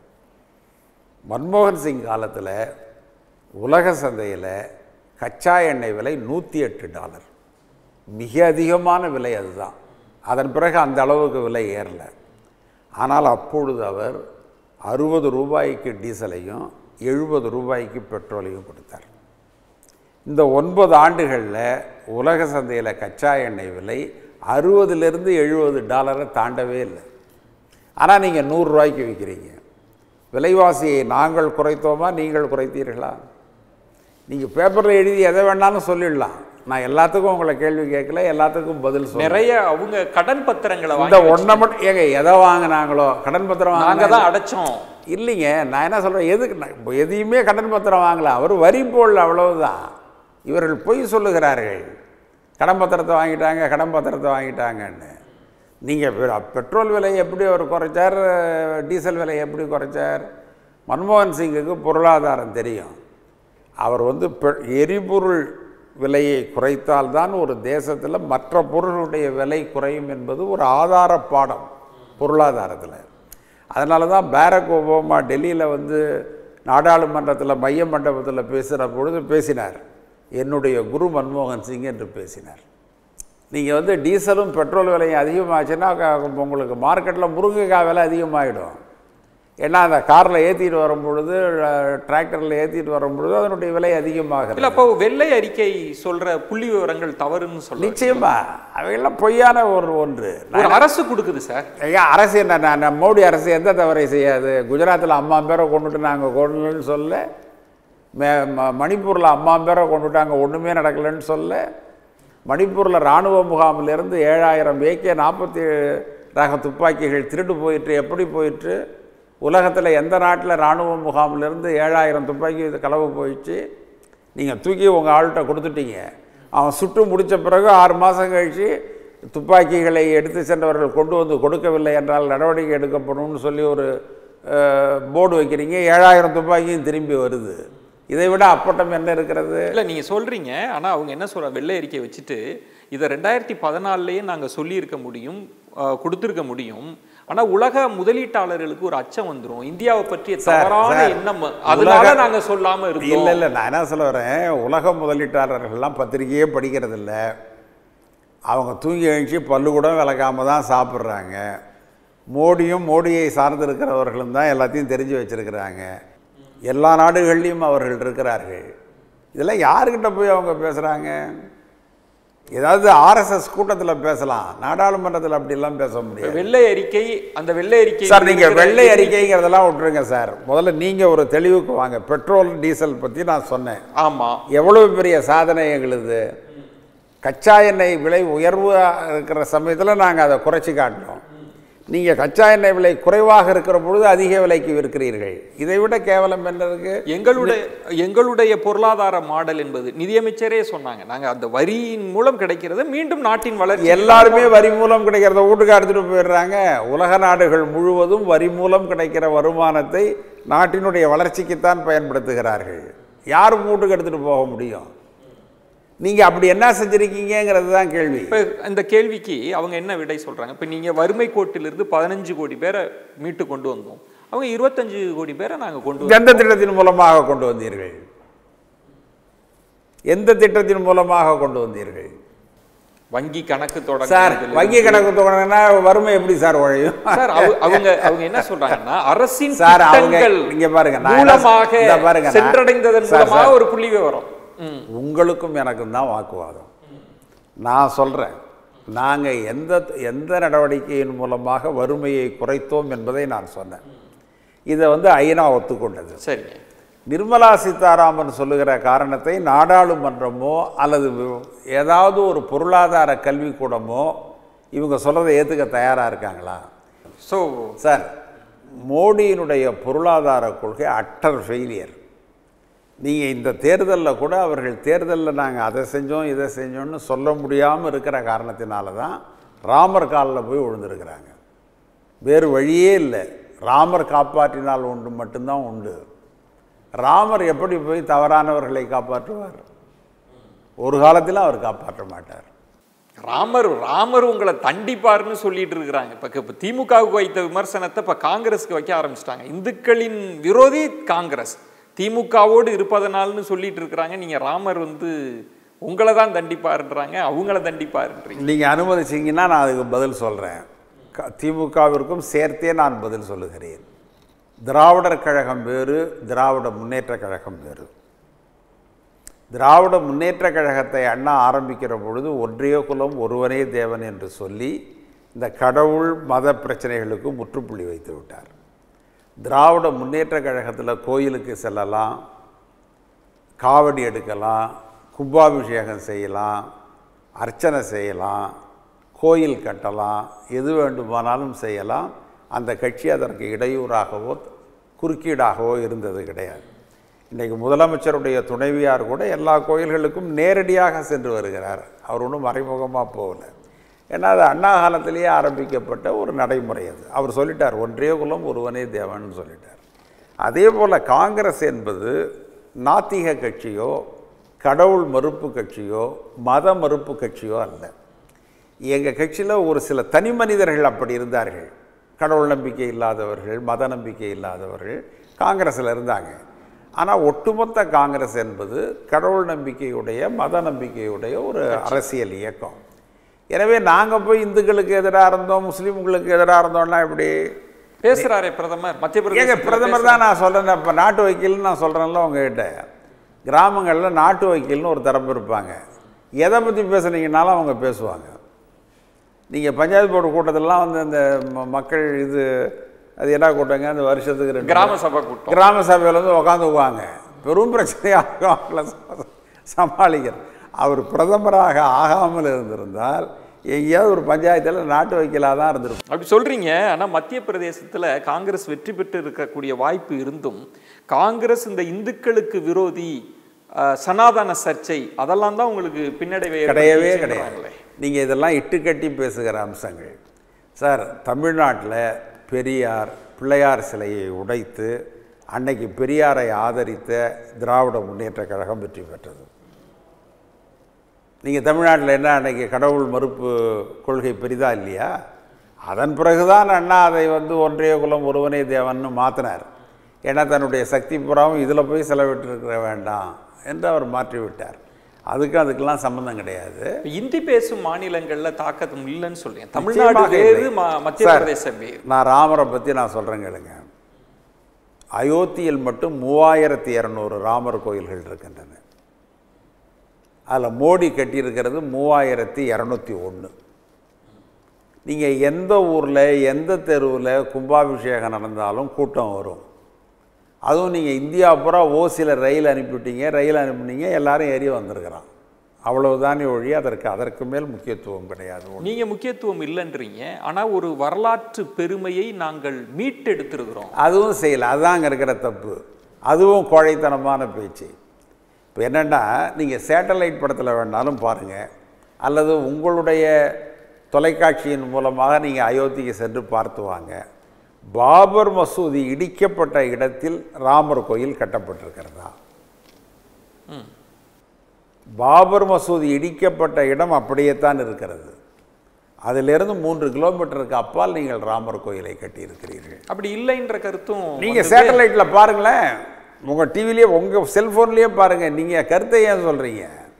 மன்மோகன் சிங் காலத்தில் உலக சந்தையில் கச்சா எண்ணெய் விலை நூற்றி எட்டு டாலர், மிக அதிகமான விலை அதுதான். அதன் பிறகு அந்த அளவுக்கு விலை ஏறலை. ஆனால் அப்பொழுது அவர் அறுபது ரூபாய்க்கு டீசலையும் எழுபது ரூபாய்க்கு பெட்ரோலையும் கொடுத்தார். இந்த ஒன்பது ஆண்டுகளில் உலக சந்தையில் கச்சா எண்ணெய் விலை அறுபதுலேருந்து எழுபது டாலரை தாண்டவே இல்லை. ஆனால் நீங்கள் நூறுரூவாய்க்கு விற்கிறீங்க. விலைவாசியை நாங்கள் குறைத்தோமா, நீங்கள் குறைத்தீர்களா? நீங்கள் பேப்பரில் எழுதி எதை வேணாலும் சொல்லிடலாம். நான் எல்லாத்துக்கும் உங்களை கேள்வி கேட்கல, எல்லாத்துக்கும் பதில் சொல்ல. நிறைய அவங்க கடன் பத்திரங்களை இந்த ஒன்றை மட்டும் ஏங்க எதை வாங்கினாங்களோ கடன் பத்திரம் நாங்கள் தான் அடைச்சோம் இல்லைங்க. நான் என்ன சொல்கிறேன், எதுக்கு எதையுமே கடன் பத்திரம் வாங்கல, அவர் வரி போடல, அவ்வளவுதான். இவர்கள் பொய் சொல்லுகிறார்கள், கடன் பத்திரத்தை வாங்கிட்டாங்க கடன் பத்திரத்தை வாங்கிட்டாங்கன்னு. நீங்கள் பெட்ரோல் விலையை எப்படி அவர் குறைச்சார், டீசல் விலையை எப்படி குறைச்சார்? மன்மோகன் சிங்குக்கு பொருளாதாரம் தெரியும். அவர் வந்து எரிபொருள் விலையை குறைத்தால்தான் ஒரு தேசத்தில் மற்ற பொருளுடைய விலை குறையும் என்பது ஒரு ஆதார பாடம் பொருளாதாரத்தில். அதனால தான் பாரக் ஒபாமா டெல்லியில் வந்து நாடாளுமன்றத்தில் மைய மண்டபத்தில் பேசுகிற பொழுது பேசினார், என்னுடைய குரு மன்மோகன் சிங் என்று பேசினார். நீங்கள் வந்து டீசலும் பெட்ரோல் விலையும் அதிகமாச்சுன்னா உங்களுக்கு மார்க்கெட்டில் முருங்கைக்காய் விலை அதிகமாகிடும். ஏன்னா அந்த காரில் ஏற்றிட்டு வரும்பொழுது, டிராக்டரில் ஏற்றிட்டு வரும்பொழுது அதனுடைய விலை அதிகமாகிறது. இல்லை, அப்போ வெள்ளை அறிக்கை சொல்கிற புள்ளி விவரங்கள் தவறுன்னு சொல்ல. நிச்சயமா அவைகள்லாம் பொய்யான ஒரு ஒன்று அரசு கொடுக்குது சார். ஐயா, அரசு என்ன, மோடி அரசு எந்த தவறை செய்யாது? குஜராத்தில் அம்மா பேரை கொண்டுட்டு நாங்கள் கொண்டுன்னு சொல்ல, மே மணிப்பூரில் அம்மா பேரை கொண்டுட்டு அங்கே ஒன்றுமே நடக்கலைன்னு சொல்ல, மணிப்பூரில் இராணுவ முகாமிலிருந்து ஏழாயிரம் ஏகே நாற்பத்தி ரக துப்பாக்கிகள் திருட்டு போயிட்டு எப்படி போயிட்டு, உலகத்தில் எந்த நாட்டில் இராணுவ முகாமிலிருந்து ஏழாயிரம் துப்பாக்கி இது களவு போயிடுச்சு, நீங்கள் தூக்கி உங்கள் ஆள்கிட்ட கொடுத்துட்டீங்க. அவன் சுட்டு முடித்த பிறகு ஆறு மாதம் கழித்து துப்பாக்கிகளை எடுத்து சென்றவர்கள் கொண்டு வந்து கொடுக்கவில்லை என்றால் நடவடிக்கை எடுக்கப்படும்னு சொல்லி ஒரு போர்டு வைக்கிறீங்க. ஏழாயிரம் துப்பாக்கியும் திரும்பி வருது. இதை விட அப்பட்டம் என்ன இருக்கிறது? இல்லை, நீங்கள் சொல்கிறீங்க. ஆனால் அவங்க என்ன சொல்கிற, வெள்ளை அறிக்கை வச்சுட்டு இதை ரெண்டாயிரத்தி பதினாலுலேயே நாங்கள் சொல்லியிருக்க முடியும், கொடுத்துருக்க முடியும். ஆனால் உலக முதலீட்டாளர்களுக்கு ஒரு அச்சம் வந்துடும், இந்தியாவை பற்றிய தவறான எண்ணம், அதனால நாங்கள் சொல்லாமல் இருக்கோம். இல்லை இல்லை, நான் என்ன சொல்ல வரேன், உலக முதலீட்டாளர்கள்லாம் பத்திரிகையே படிக்கிறதில்ல. அவங்க தூங்கி எழுச்சி பல்லு கூட விளக்காமல் தான் சாப்பிட்றாங்க. மோடியும் மோடியை சார்ந்திருக்கிறவர்களும் தான் எல்லாத்தையும் தெரிஞ்சு வச்சுருக்கிறாங்க. எல்லா நாடுகள்லையும் அவர்கள் இருக்கிறார்கள். இதெல்லாம் யாருக்கிட்ட போய் அவங்க பேசுகிறாங்க? ஏதாவது ஆர்எஸ்எஸ் கூட்டத்தில் பேசலாம், நாடாளுமன்றத்தில் அப்படிலாம் பேச முடியாது. வெள்ளை அறிக்கை, அந்த வெள்ளை அறிக்கை சார், நீங்கள் வெள்ளை அறிக்கைங்கிறதெல்லாம் விட்டுருங்க சார். முதல்ல நீங்கள் ஒரு தெளிவுக்கு வாங்க. பெட்ரோல் டீசல் பற்றி நான் சொன்னேன். ஆமாம், எவ்வளவு பெரிய சாதனை எங்களுது. கச்சா எண்ணெய் விலை உயர்வு இருக்கிற சமயத்தில் நாங்கள் அதை குறைச்சி காட்டினோம். நீங்கள் கச்சா எண்ணெய் விலை குறைவாக இருக்கிற பொழுது அதிக விலைக்கு விற்கிறீர்கள். இதை விட கேவலம் என்னதுக்கு? எங்களுடைய எங்களுடைய பொருளாதார மாடல் என்பது நிதியமைச்சரே சொன்னாங்க, நாங்கள் அந்த வரியின் மூலம் கிடைக்கிறது மீண்டும் நாட்டின் வளர்ச்சி. எல்லாருமே வரி மூலம் கிடைக்கிறத வீட்டுக்கு எடுத்துகிட்டு போயிடுறாங்க. உலக நாடுகள் முழுவதும் வரி மூலம் கிடைக்கிற வருமானத்தை நாட்டினுடைய வளர்ச்சிக்குத்தான் பயன்படுத்துகிறார்கள். யாரும் வீட்டுக்கு எடுத்துகிட்டு போக முடியும்? நீங்கள் அப்படி என்ன செஞ்சுருக்கீங்கிறது தான் கேள்வி. இப்போ இந்த கேள்விக்கு அவங்க என்ன விடை சொல்கிறாங்க? இப்போ நீங்கள் வறுமை கோட்டிலிருந்து பதினஞ்சு கோடி பேரை மீட்டு கொண்டு வந்தோம், அவங்க இருபத்தஞ்சு கோடி பேரை நாங்கள் கொண்டு எந்த திட்டத்தின் மூலமாக கொண்டு வந்தீர்கள்? எந்த திட்டத்தின் மூலமாக கொண்டு வந்தீர்கள்? வங்கி கணக்கு தொடங்க. சார், வங்கி கணக்கு தொடங்கினா வறுமை எப்படி சார் ஒழியும்? சார், அவங்க அவங்க என்ன சொல்றாங்கன்னா அரசின் சார் அவங்க இங்க பாருங்க, மூலமாக பாருங்க சென்றடைந்ததன் மூலமாக ஒரு புள்ளி விவரம். உங்களுக்கும் எனக்கும் தான் வாக்குவாதம். நான் சொல்கிறேன், நாங்கள் எந்த எந்த நடவடிக்கையின் மூலமாக வறுமையை குறைத்தோம் என்பதை நான் சொன்னேன். இதை வந்து ஐநா ஒத்துக்கொண்டது. சரி, நிர்மலா சீதாராமன் சொல்லுகிற காரணத்தை நாடாளுமன்றமோ அல்லது ஏதாவது ஒரு பொருளாதார கல்விக்கூடமோ இவங்க சொல்கிறத ஏற்றுக்க தயாராக இருக்காங்களா? ஸோ சார், மோடியினுடைய பொருளாதார கொள்கை அட்டர் ஃபெயிலியர். நீங்கள் இந்த தேர்தலில் கூட அவர்கள் தேர்தலில் நாங்கள் அதை செஞ்சோம் இதை செஞ்சோன்னு சொல்ல முடியாமல் இருக்கிற காரணத்தினால தான் ராமர் காலில் போய் விழுந்திருக்கிறாங்க. வேறு வழியே இல்லை. ராமர் காப்பாற்றினால் உண்டு மட்டும்தான் உண்டு. ராமர் எப்படி போய் தவறானவர்களை காப்பாற்றுவார்? ஒரு காலத்தில் அவர் காப்பாற்ற மாட்டார். ராமர் ராமர் உங்களை தண்டிப்பார்னு சொல்லிட்டு இருக்கிறாங்க. இப்போ இப்போ திமுகவுக்கு வைத்த விமர்சனத்தை இப்போ காங்கிரஸுக்கு வைக்க ஆரம்பிச்சிட்டாங்க. இந்துக்களின் விரோதி காங்கிரஸ் திமுகவோடு இருப்பதனால்னு சொல்லிட்டு இருக்கிறாங்க. நீங்கள் ராமர் வந்து உங்களை தான் தண்டிப்பாருன்றாங்க, அவங்கள தண்டிப்பாருன்றீங்க. நீங்கள் அனுமதிச்சிங்கன்னா நான் அதுக்கு பதில் சொல்கிறேன். திமுகவிற்கும் சேர்த்தே நான் பதில் சொல்லுகிறேன். திராவிடர் கழகம் வேறு, திராவிட முன்னேற்ற கழகம் வேறு. திராவிட முன்னேற்ற கழகத்தை அண்ணா ஆரம்பிக்கிற பொழுது ஒன்றிய குலம் ஒருவனே தேவன் என்று சொல்லி இந்த கடவுள் மத பிரச்சனைகளுக்கு முற்றுப்புள்ளி வைத்து விட்டார். திராவிட முன்னேற்ற கழகத்தில் கோயிலுக்கு செல்லலாம், காவடி எடுக்கலாம், கும்பாபிஷேகம் செய்யலாம், அர்ச்சனை செய்யலாம், கோயில் கட்டலாம், எது வேண்டுமானாலும் செய்யலாம். அந்த கட்சி அதற்கு இடையூறாகவோ குறுக்கீடாகவோ இருந்தது கிடையாது. இன்றைக்கு முதலமைச்சருடைய துணைவியார் கூட எல்லா கோயில்களுக்கும் நேரடியாக சென்று வருகிறார். அவர் ஒன்றும் மறைமுகமாக போகல. ஏன்னா அது அண்ணா காலத்திலேயே ஆரம்பிக்கப்பட்ட ஒரு நடைமுறை. அது அவர் சொல்லிட்டார், ஒன்றே குலம் ஒருவனே தேவன் சொல்லிட்டார். அதே போல் காங்கிரஸ் என்பது நாத்திக கட்சியோ கடவுள் மறுப்பு கட்சியோ மத மறுப்பு கட்சியோ அல்ல. எங்கள் கட்சியில் ஒரு சில தனி மனிதர்கள் அப்படி இருந்தார்கள். கடவுள் நம்பிக்கை இல்லாதவர்கள், மத நம்பிக்கை இல்லாதவர்கள் காங்கிரஸில் இருந்தாங்க. ஆனால் ஒட்டுமொத்த காங்கிரஸ் என்பது கடவுள் நம்பிக்கையுடைய மத நம்பிக்கையுடைய ஒரு அரசியல் இயக்கம். எனவே நாங்கள் போய் இந்துக்களுக்கு எதிராக இருந்தோம், முஸ்லீம்களுக்கு எதிராக இருந்தோம்னா எப்படி பேசுகிறாரே பிரதமர்? மத்திய பிரதேச பிரதமர் தான் நான் சொல்கிறேன். இப்போ நாட்டு வக்கீல்னு நான் சொல்கிறேன்ல உங்ககிட்ட. கிராமங்களில் நாட்டு வக்கீல்னு ஒரு தரப்பு இருப்பாங்க. எதை பற்றி பேசுனீங்கன்னாலும் அவங்க பேசுவாங்க. நீங்கள் பஞ்சாயத்து போர்டு கூட்டத்திலலாம் வந்து அந்த மக்கள் இது அது என்ன கூட்டங்க, அந்த வருஷத்துக்கு ரெண்டு கிராம சபை கூட்டம், கிராம சபையில் வந்து உட்காந்துக்குவாங்க. பெரும் பிரச்சனையாக அவங்கள சமாளிக்கிறது. அவர் பிரதமராக ஆகாமல் இருந்திருந்தால் எங்கேயாவது ஒரு பஞ்சாயத்தில் நாட்டு வக்கீலாக தான் இருந்திருக்கும். அப்படி சொல்கிறீங்க. ஆனால் மத்திய பிரதேசத்தில் காங்கிரஸ் வெற்றி பெற்று இருக்கக்கூடிய வாய்ப்பு இருந்தும் காங்கிரஸ் இந்த இந்துக்களுக்கு விரோதி சனாதன சர்ச்சை அதெல்லாம் தான் உங்களுக்கு பின்னடைவே கிடையவே கிடையாது. நீங்கள் இதெல்லாம் இட்டுக்கட்டி பேசுகிற அம்சங்கள். சார், தமிழ்நாட்டில் பெரியார் பிள்ளையார் சிலையை உடைத்து அன்னைக்கு பெரியாரை ஆதரித்த திராவிட முன்னேற்ற கழகம் வெற்றி பெற்றது. நீங்கள் தமிழ்நாட்டில் என்ன அன்றைக்கி கடவுள் மறுப்பு கொள்கை பெரிதா இல்லையா? அதன் பிறகுதான் அண்ணா அதை வந்து ஒன்றிய குலம் ஒருவனே தேவன்னு மாற்றினார். ஏன்னா தன்னுடைய சக்தி புறாவும் இதில் போய் செலவிட்டிருக்க வேண்டாம் என்று அவர் மாற்றிவிட்டார். அதுக்கு அதுக்கெல்லாம் சம்மந்தம் கிடையாது. இந்தி பேசும் மாநிலங்களில் தாக்கத்தும் இல்லைன்னு சொல்றேன். தமிழ்நாடு வேறு, மத்திய பிரதேசம் வேறு. நான் ராமரை பற்றி நான் சொல்கிறேன் கேளுங்க. அயோத்தியில் மட்டும் மூவாயிரத்தி இரநூறு ராமர் கோயில்கள் இருக்கின்றன. அதில் மோடி கட்டியிருக்கிறது மூவாயிரத்தி இரநூத்தி ஒன்று. நீங்கள் எந்த ஊரில் எந்த தெருவில் கும்பாபிஷேகம் நடந்தாலும் கூட்டம் வரும். அதுவும் நீங்கள் இந்தியா பூரா ஓசியில் ரயில் அனுப்பிவிட்டீங்க, ரயில் அனுப்பினீங்க, எல்லோரும் ஏறி வந்திருக்கிறான். அவ்வளவுதானே ஒழி அதற்கு அதற்கு மேல் முக்கியத்துவம் கிடையாது. நீங்கள் முக்கியத்துவம் இல்லைன்றீங்க, ஆனால் ஒரு வரலாற்று பெருமையை நாங்கள் மீட்டெடுத்துருக்கிறோம். அதுவும் செய்யலை, அதுதான் அங்கே இருக்கிற தப்பு. அதுவும் கோழைத்தனமான பேச்சு. இப்போ என்னென்னா, நீங்கள் சேட்டலைட் படத்தில் வேணாலும் பாருங்கள், அல்லது உங்களுடைய தொலைக்காட்சியின் மூலமாக நீங்கள் அயோத்திக்கு சென்று பார்த்து வாங்க. பாபர் மசூதி இடிக்கப்பட்ட இடத்தில் ராமர் கோயில் கட்டப்பட்டிருக்கிறதா? பாபர் மசூதி இடிக்கப்பட்ட இடம் அப்படியே தான் இருக்கிறது. அதிலிருந்து மூன்று கிலோமீட்டருக்கு அப்பால் நீங்கள் ராமர் கோயிலை கட்டியிருக்கிறீர்கள். அப்படி இல்லைன்ற கருத்தும் நீங்கள் சேட்டலைட்டில் பாருங்களேன், உங்கள் டிவிலேயே உங்கள் செல்ஃபோன்லேயே பாருங்கள். நீங்கள் கருத்தை ஏன் சொல்கிறீங்க?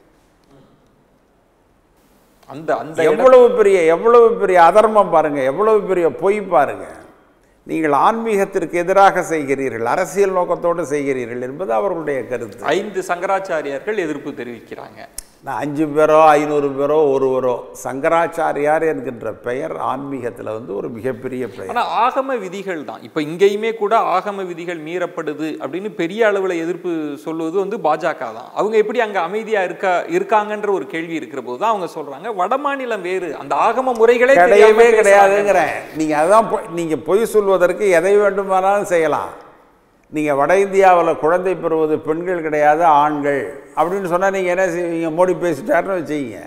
அந்த அந்த எவ்வளவு பெரிய எவ்வளவு பெரிய அதர்மம் பாருங்கள், எவ்வளவு பெரிய பொய் பாருங்கள். நீங்கள் ஆன்மீகத்திற்கு எதிராக செய்கிறீர்கள், அரசியல் நோக்கத்தோடு செய்கிறீர்கள் என்பது அவர்களுடைய கருத்து. ஐந்து சங்கராச்சாரியார்கள் எதிர்ப்பு தெரிவிக்கிறாங்க. நான் அஞ்சு பேரோ ஐநூறு பேரோ ஒருவரோ, சங்கராச்சாரியார் என்கின்ற பெயர் ஆன்மீகத்தில் வந்து ஒரு மிகப்பெரிய பெயர். ஆனால் ஆகம விதிகள் தான். இப்போ இங்கேயுமே கூட ஆகம விதிகள் மீறப்படுது அப்படின்னு பெரிய அளவில் எதிர்ப்பு சொல்லுவது வந்து பாஜக தான். அவங்க எப்படி அங்கே அமைதியாக இருக்கா இருக்காங்கன்ற ஒரு கேள்வி இருக்கிற போது தான் அவங்க சொல்கிறாங்க வட மாநிலம் வேறு, அந்த ஆகம முறைகளே கிடையவே கிடையாதுங்கிறேன். நீங்கள் அதுதான், நீங்கள் பொய் சொல்வதற்கு எதை வேண்டுமானாலும் செய்யலாம். நீங்கள் வட இந்தியாவில் குழந்தை பெறுவது பெண்கள் கிடையாது ஆண்கள் அப்படின்னு சொன்னால் நீங்கள் என்ன செய்வீங்க? மோடி பேசிட்டாருன்னு வச்சுக்கிங்க,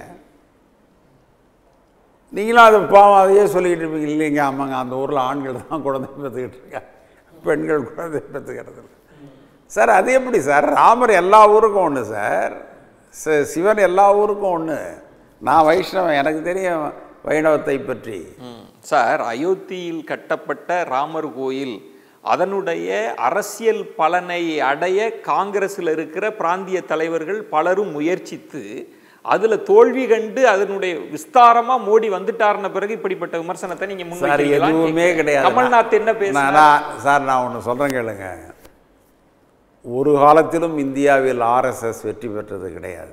நீங்களும் அதை பாவம் அதையே சொல்லிக்கிட்டு இருப்பீங்க. இல்லைங்க, ஆமாங்க, அந்த ஊரில் ஆண்கள் தான் குழந்தை பெற்றுக்கிட்டு இருக்காங்க, பெண்கள் குழந்தை பெற்றுக்கிறது சார். அது எப்படி சார்? ராமர் எல்லா ஊருக்கும் ஒன்று சார், சிவன் எல்லா ஊருக்கும் ஒன்று. நான் வைஷ்ணவன், எனக்கு தெரியும் வைணவத்தை பற்றி. சார், அயோத்தியில் கட்டப்பட்ட ராமர் கோயில் அதனுடைய அரசியல் பலனை அடைய காங்கிரஸில் இருக்கிற பிராந்திய தலைவர்கள் பலரும் முயற்சித்து அதில் தோல்வி கண்டு அதனுடைய விஸ்தாரமா மோடி வந்துட்டார்ன பிறகு இப்படிப்பட்ட விமர்சனத்தை நீங்க முன்னாடி எதுவுமே கிடையாது. கமல்நாத் என்ன பேசுறாரு சார்? நான் ஒன்று சொல்றேன் கேளுங்க. ஒரு காலத்திலும் இந்தியாவில் ஆர்எஸ்எஸ் வெற்றி பெற்றது கிடையாது.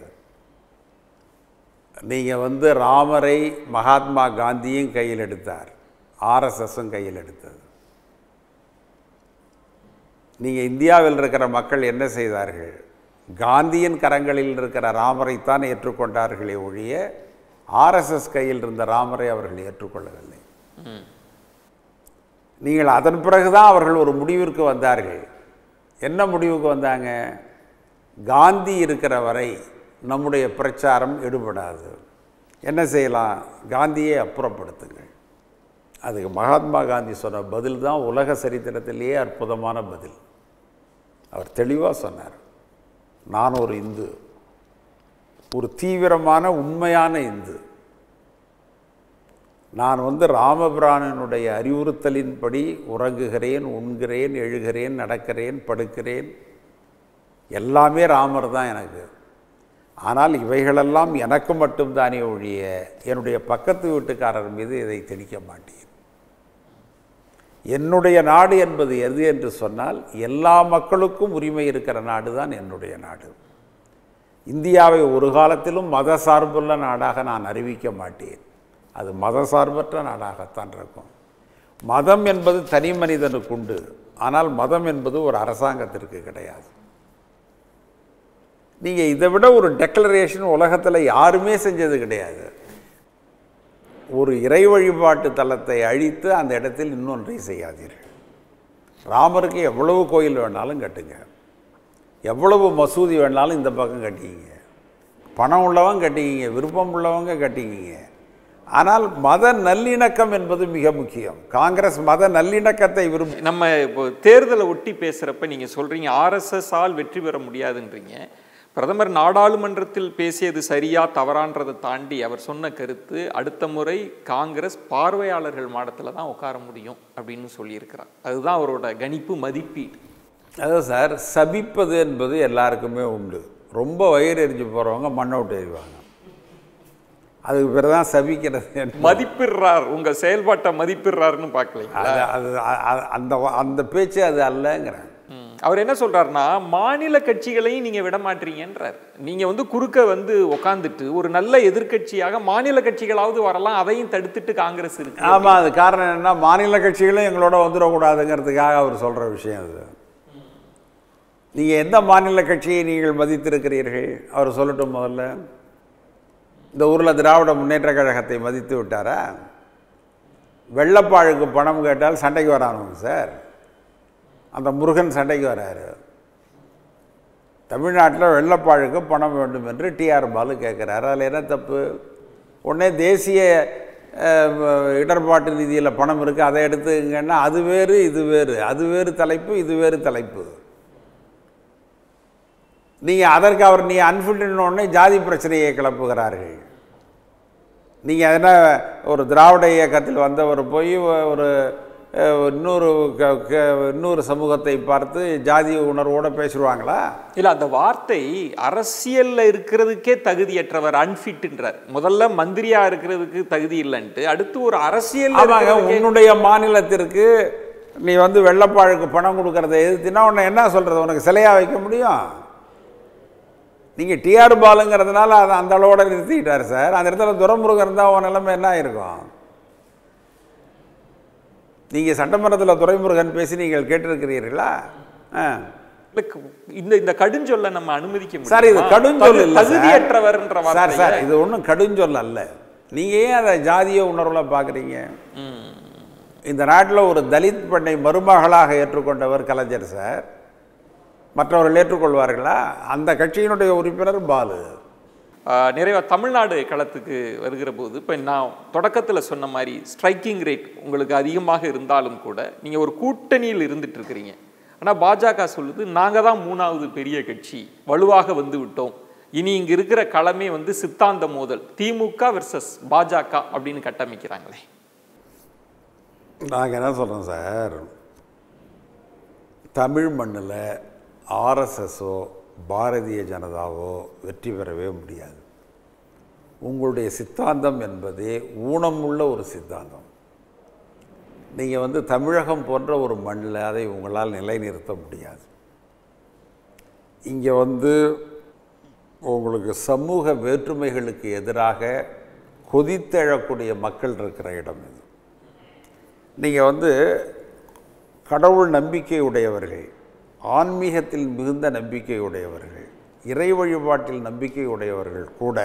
நீங்க வந்து ராமரை மகாத்மா காந்தியும் கையில் எடுத்தார், ஆர்எஸ்எஸும் கையில் எடுத்தது. நீங்கள் இந்தியாவில் இருக்கிற மக்கள் என்ன செய்தார்கள்? காந்தியின் கரங்களில் இருக்கிற ராமரைத்தான் ஏற்றுக்கொண்டார்களே ஒழிய ஆர்எஸ்எஸ் கையில் இருந்த ராமரை அவர்கள் ஏற்றுக்கொள்ளவில்லை. நீங்கள் அதன் பிறகுதான் அவர்கள் ஒரு முடிவிற்கு வந்தார்கள். என்ன முடிவுக்கு வந்தாங்க? காந்தி இருக்கிற வரை நம்முடைய பிரச்சாரம் எடுபடாது, என்ன செய்யலாம்? காந்தியை அப்புறப்படுத்துங்கள். அதுக்கு மகாத்மா காந்தி சொன்ன பதில் தான் உலக சரித்திரத்திலேயே அற்புதமான பதில். அவர் தெளிவாக சொன்னார், நான் ஒரு இந்து, ஒரு தீவிரமான உண்மையான இந்து. நான் வந்து ராமபிரானனுடைய அறிவுறுத்தலின்படி உறங்குகிறேன், உண்கிறேன், எழுகிறேன், நடக்கிறேன், படுக்கிறேன், எல்லாமே ராமர் தான் எனக்கு. ஆனால் இவைகளெல்லாம் எனக்கு மட்டும்தானே ஒழிய என்னுடைய பக்கத்து வீட்டுக்காரர் மீது இதை திணிக்க மாட்டேன். என்னுடைய நாடு என்பது எது என்று சொன்னால் எல்லா மக்களுக்கும் உரிமை இருக்கிற நாடு தான் என்னுடைய நாடு. இந்தியாவை ஒரு காலத்திலும் மத சார்புள்ள நாடாக நான் அறிவிக்க மாட்டேன். அது மத சார்பற்ற நாடாகத்தான் இருக்கும். மதம் என்பது தனி மனிதனுக்கு உண்டு, ஆனால் மதம் என்பது ஒரு அரசாங்கத்திற்கு கிடையாது. நீங்கள் இதை விட ஒரு டெக்ளரேஷன் உலகத்தில் யாருமே செஞ்சது கிடையாது. ஒரு இறை வழிபாட்டு தலத்தை அழித்து அந்த இடத்தில் இன்னொன்றை செய்யாதீர்கள். ராமருக்கு எவ்வளவு கோயில் வேணாலும் கட்டுங்க, எவ்வளவு மசூதி வேணாலும் இந்த பக்கம் கட்டிக்கிங்க, பணம் உள்ளவங்க கட்டிக்கிங்க, விருப்பம் உள்ளவங்க கட்டிக்கிங்க. ஆனால் மத நல்லிணக்கம் என்பது மிக முக்கியம். காங்கிரஸ் மத நல்லிணக்கத்தை விரும்பி நம்ம இப்போ தேர்தலை ஒட்டி பேசுகிறப்ப நீங்கள் சொல்கிறீங்க ஆர்எஸ்எஸ் ஆல் வெற்றி பெற முடியாதுன்றீங்க. பிரதமர் நாடாளுமன்றத்தில் பேசியது சரியா தவறான்றதை தாண்டி அவர் சொன்ன கருத்து அடுத்த முறை காங்கிரஸ் பார்வையாளர்கள் மாடத்தில் தான் உட்கார முடியும் அப்படின்னு சொல்லியிருக்கிறார். அதுதான் அவரோட கணிப்பு, மதிப்பீடு. அதான் சார், சபிப்பது என்பது எல்லாருக்குமே உண்டு. ரொம்ப வயிறு எரிஞ்சு போகிறவங்க மண்ணை விட்டு எறிவாங்க, அதுக்கு பிறகு தான் சபிக்கிறது. மதிப்பிடுறார், உங்கள் செயல்பாட்டை மதிப்பிடுறாருன்னு பார்க்கல. அது அந்த அந்த பேச்சு அது அல்லங்கிறேன். அவர் என்ன சொல்றாருன்னா மாநில கட்சிகளையும் நீங்க விட மாட்டீங்கன்றார். நீங்க வந்து குறுக்க வந்து உட்காந்துட்டு ஒரு நல்ல எதிர்கட்சியாக மாநில கட்சிகளாவது வரலாம், அதையும் தடுத்துட்டு காங்கிரஸ் இருக்கு. ஆமா, அது காரணம் என்ன? மாநில கட்சிகளும் எங்களோட வந்துடக்கூடாதுங்கிறதுக்காக அவர் சொல்ற விஷயம் அது. நீங்க எந்த மாநில கட்சியை நீங்கள் மதித்திருக்கிறீர்கள் அவர் சொல்லட்டும் முதல்ல. இந்த ஊரில் திராவிட முன்னேற்ற கழகத்தை மதித்து விட்டாரா? வெள்ளப்பாழுக்கு பணம் கேட்டால் சண்டைக்கு வரானுங்க சார். அந்த முருகன் சண்டைக்கு வராரு. தமிழ்நாட்டில் வெள்ளப்பாழுக்கு பணம் வேண்டும் என்று டிஆர் பாலு கேட்குறாரு. அதில் என்ன தப்பு? உடனே தேசிய இடர்பாட்டு நிதியில் பணம் இருக்குது, அதை எடுத்துங்கன்னா அது வேறு இது வேறு, அது வேறு தலைப்பு இது வேறு தலைப்பு. நீங்கள் அதற்கு அவர் நீ அன்ஃபிட்னு ஜாதி பிரச்சனையை கிளப்புகிறார்கள். நீங்கள் என்ன ஒரு திராவிட இயக்கத்தில் வந்தவர் போய் ஒரு இன்னொரு இன்னொரு சமூகத்தை பார்த்து ஜாதி உணர்வோடு பேசுவாங்களா? இல்லை, அந்த வார்த்தை அரசியலில் இருக்கிறதுக்கே தகுதியற்றவர் அன்ஃபிட்ன்றார். முதல்ல மந்திரியா இருக்கிறதுக்கு தகுதி இல்லைன்ட்டு அடுத்து ஒரு அரசியல். உன்னுடைய மாநிலத்திற்கு நீ வந்து வெள்ளப்பாழுக்கு பணம் கொடுக்கறத எதிர்த்தினா உன்னை என்ன சொல்கிறது? உனக்கு சிலையா வைக்க முடியும்? நீங்கள் டிஆர் பாலுங்கிறதுனால அதை அந்த அளவோட நிறுத்திக்கிட்டார் சார். அந்த இடத்துல துரைமுருகன் இருந்தால் உன் நிலைமை என்ன இருக்கும்? நீங்கள் சட்டமன்றத்தில் துரைமுருகன் பேசி நீங்கள் கேட்டிருக்கிறீர்களா? இந்த இந்த கடுஞ்சொல்லை நம்ம அனுமதிக்க முடியும் சார். இது கடுஞ்சொல் இல்லை, தகுதியற்றவர்ன்ற சார். சார் இது ஒன்றும் கடுஞ்சொல் அல்ல. நீங்கள் ஏன் அதை ஜாதிய உணர்வில் பார்க்குறீங்க? இந்த நாட்டில் ஒரு தலித் பெண்ணை மருமகளாக ஏற்றுக்கொண்டவர் கலைஞர் சார். மற்றவர்கள் ஏற்றுக்கொள்வார்களா? அந்த கட்சியினுடைய உறுப்பினர் பாலு. நிறைய தமிழ்நாடு களத்துக்கு வருகிற போது இப்போ நான் தொடக்கத்தில் சொன்ன மாதிரி ஸ்ட்ரைக்கிங் ரேட் உங்களுக்கு அதிகமாக இருந்தாலும் கூட நீங்கள் ஒரு கூட்டணியில் இருந்துட்டு இருக்கிறீங்க. ஆனால் பாஜக சொல்லுது நாங்கள் தான் மூணாவது பெரிய கட்சி, வலுவாக வந்து விட்டோம், இனி இங்கே இருக்கிற களமே வந்து சித்தாந்த மோதல், திமுக வெர்சஸ் பாஜக அப்படின்னு கட்டமைக்கிறாங்களே. நாங்கள் என்ன சொல்கிறோம் சார், தமிழ் மண்ணில் ஆர்எஸ்எஸோ பாரதிய ஜனதாவோ வெற்றி பெறவே முடியாது. உங்களுடைய சித்தாந்தம் என்பதே ஊனமுள்ள ஒரு சித்தாந்தம். நீங்கள் வந்து தமிழகம் போன்ற ஒரு மண்ணில் அதை உங்களால் நிலைநிறுத்த முடியாது. இங்கே வந்து உங்களுக்கு சமூக வேற்றுமைகளுக்கு எதிராக கொதித்தெழக்கூடிய மக்கள் இருக்கிற இடம் இது. நீங்கள் வந்து கடவுள் நம்பிக்கை உடையவர்கள், ஆன்மீகத்தில் மிகுந்த நம்பிக்கை உடையவர்கள், இறை வழிபாட்டில் நம்பிக்கை உடையவர்கள் கூட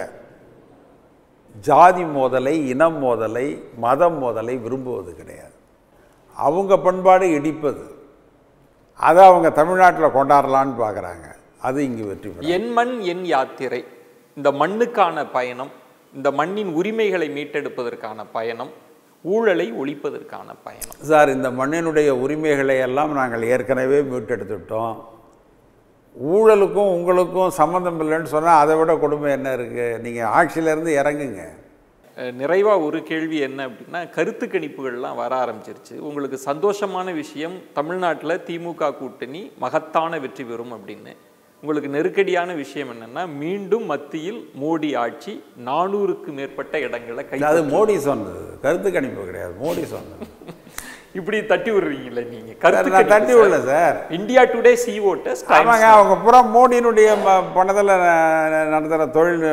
ஜாதி மோதலை, இனம் மோதலை, மதம் மோதலை விரும்புவது கிடையாது. அவங்க பண்பாடு இடிப்பது, அதை அவங்க தமிழ்நாட்டில் கொண்டாடலான்னு பார்க்குறாங்க. அது இங்கு வெற்றி பெறும். என் மண் என் யாத்திரை, இந்த மண்ணுக்கான பயணம், இந்த மண்ணின் உரிமைகளை மீட்டெடுப்பதற்கான பயணம், ஊழலை ஒழிப்பதற்கான பயணம். சார், இந்த மண்ணினுடைய உரிமைகளை எல்லாம் நாங்கள் ஏற்கனவே மீட்டெடுத்துட்டோம். ஊழலுக்கும் உங்களுக்கும் சம்மந்தம் இல்லைன்னு சொன்னால் அதை விட கொடுமை என்ன இருக்குது? நீங்கள் ஆட்சியிலேருந்து இறங்குங்க. நிறைவாக ஒரு கேள்வி என்ன அப்படின்னா, கருத்து கணிப்புகள்லாம் வர ஆரம்பிச்சிருச்சு. உங்களுக்கு சந்தோஷமான விஷயம், தமிழ்நாட்டில் திமுக கூட்டணி மகத்தான வெற்றி பெறும் அப்படின்னு. உங்களுக்கு நெருக்கடியான விஷயம் என்னென்னா, மீண்டும் மத்தியில் மோடி ஆட்சி நானூறுக்கு மேற்பட்ட இடங்களை கை. அது மோடி சொன்னது, கருத்து கணிப்பு கிடையாது, மோடி சொன்னது. இப்படி தட்டி விடுறீங்களே நீங்கள்? கருத்து தட்டி விடல sir. India today C voters. ஆமாங்க, அவங்க பூரா மோடியினுடைய பணத்தில் நடத்துகிற தொழில்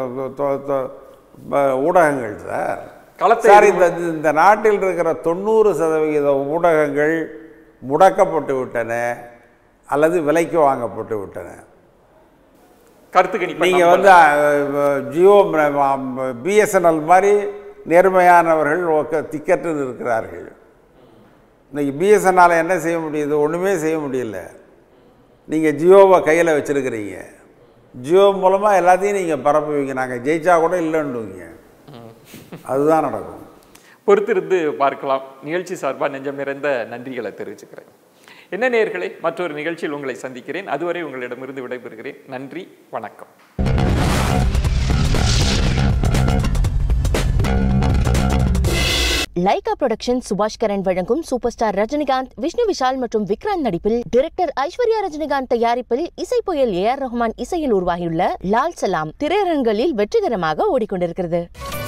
ஊடகங்கள் சார். சார், இந்த இந்த நாட்டில் இருக்கிற தொண்ணூறு சதவிகித ஊடகங்கள் முடக்கப்பட்டு விட்டன அல்லது விலைக்கு வாங்கப்பட்டு விட்டன. கருத்து கணிப்பு நீங்கள் வந்து ஜியோ பிஎஸ்என்எல் மாதிரி நேர்மையானவர்கள் திக்கற்று இருக்கிறார்கள். இன்றைக்கி பிஎஸ்என்எல் என்ன செய்ய முடியுது? ஒன்றுமே செய்ய முடியல. நீங்கள் ஜியோவை கையில் வச்சுருக்கிறீங்க. ஜியோ மூலமாக எல்லாத்தையும் நீங்கள் பரப்புவீங்க, நாங்கள் ஜெயிச்சா கூட இல்லைன்னுவீங்க. அதுதான் நடக்கும். பொறுத்திருந்து பார்க்கலாம். நிகழ்ச்சி சார்பாக நெஞ்சம் நிறைந்த நன்றிகளை தெரிவிச்சுக்கிறேன். என்ன நேயர்களே, மற்றொரு நிகழ்ச்சியில் உங்களை சந்திக்கிறேன். அதுவரை உங்களிடமிருந்து விடைபெறுகிறேன். நன்றி, வணக்கம். லைகா புரொடக்ஷன் சுபாஷ் கரன் வழங்கும் சூப்பர் ஸ்டார் ரஜினிகாந்த், விஷ்ணு விஷால் மற்றும் விக்ராந்த் நடிப்பில் டைரக்டர் ஐஸ்வர்யா ரஜினிகாந்த் தயாரிப்பில் இசை புயல் ஏ ஆர் ரஹ்மான் இசையில் உருவாகியுள்ள லால் சலாம் திரையரங்குகளில் வெற்றிகரமாக ஓடிக்கொண்டிருக்கிறது.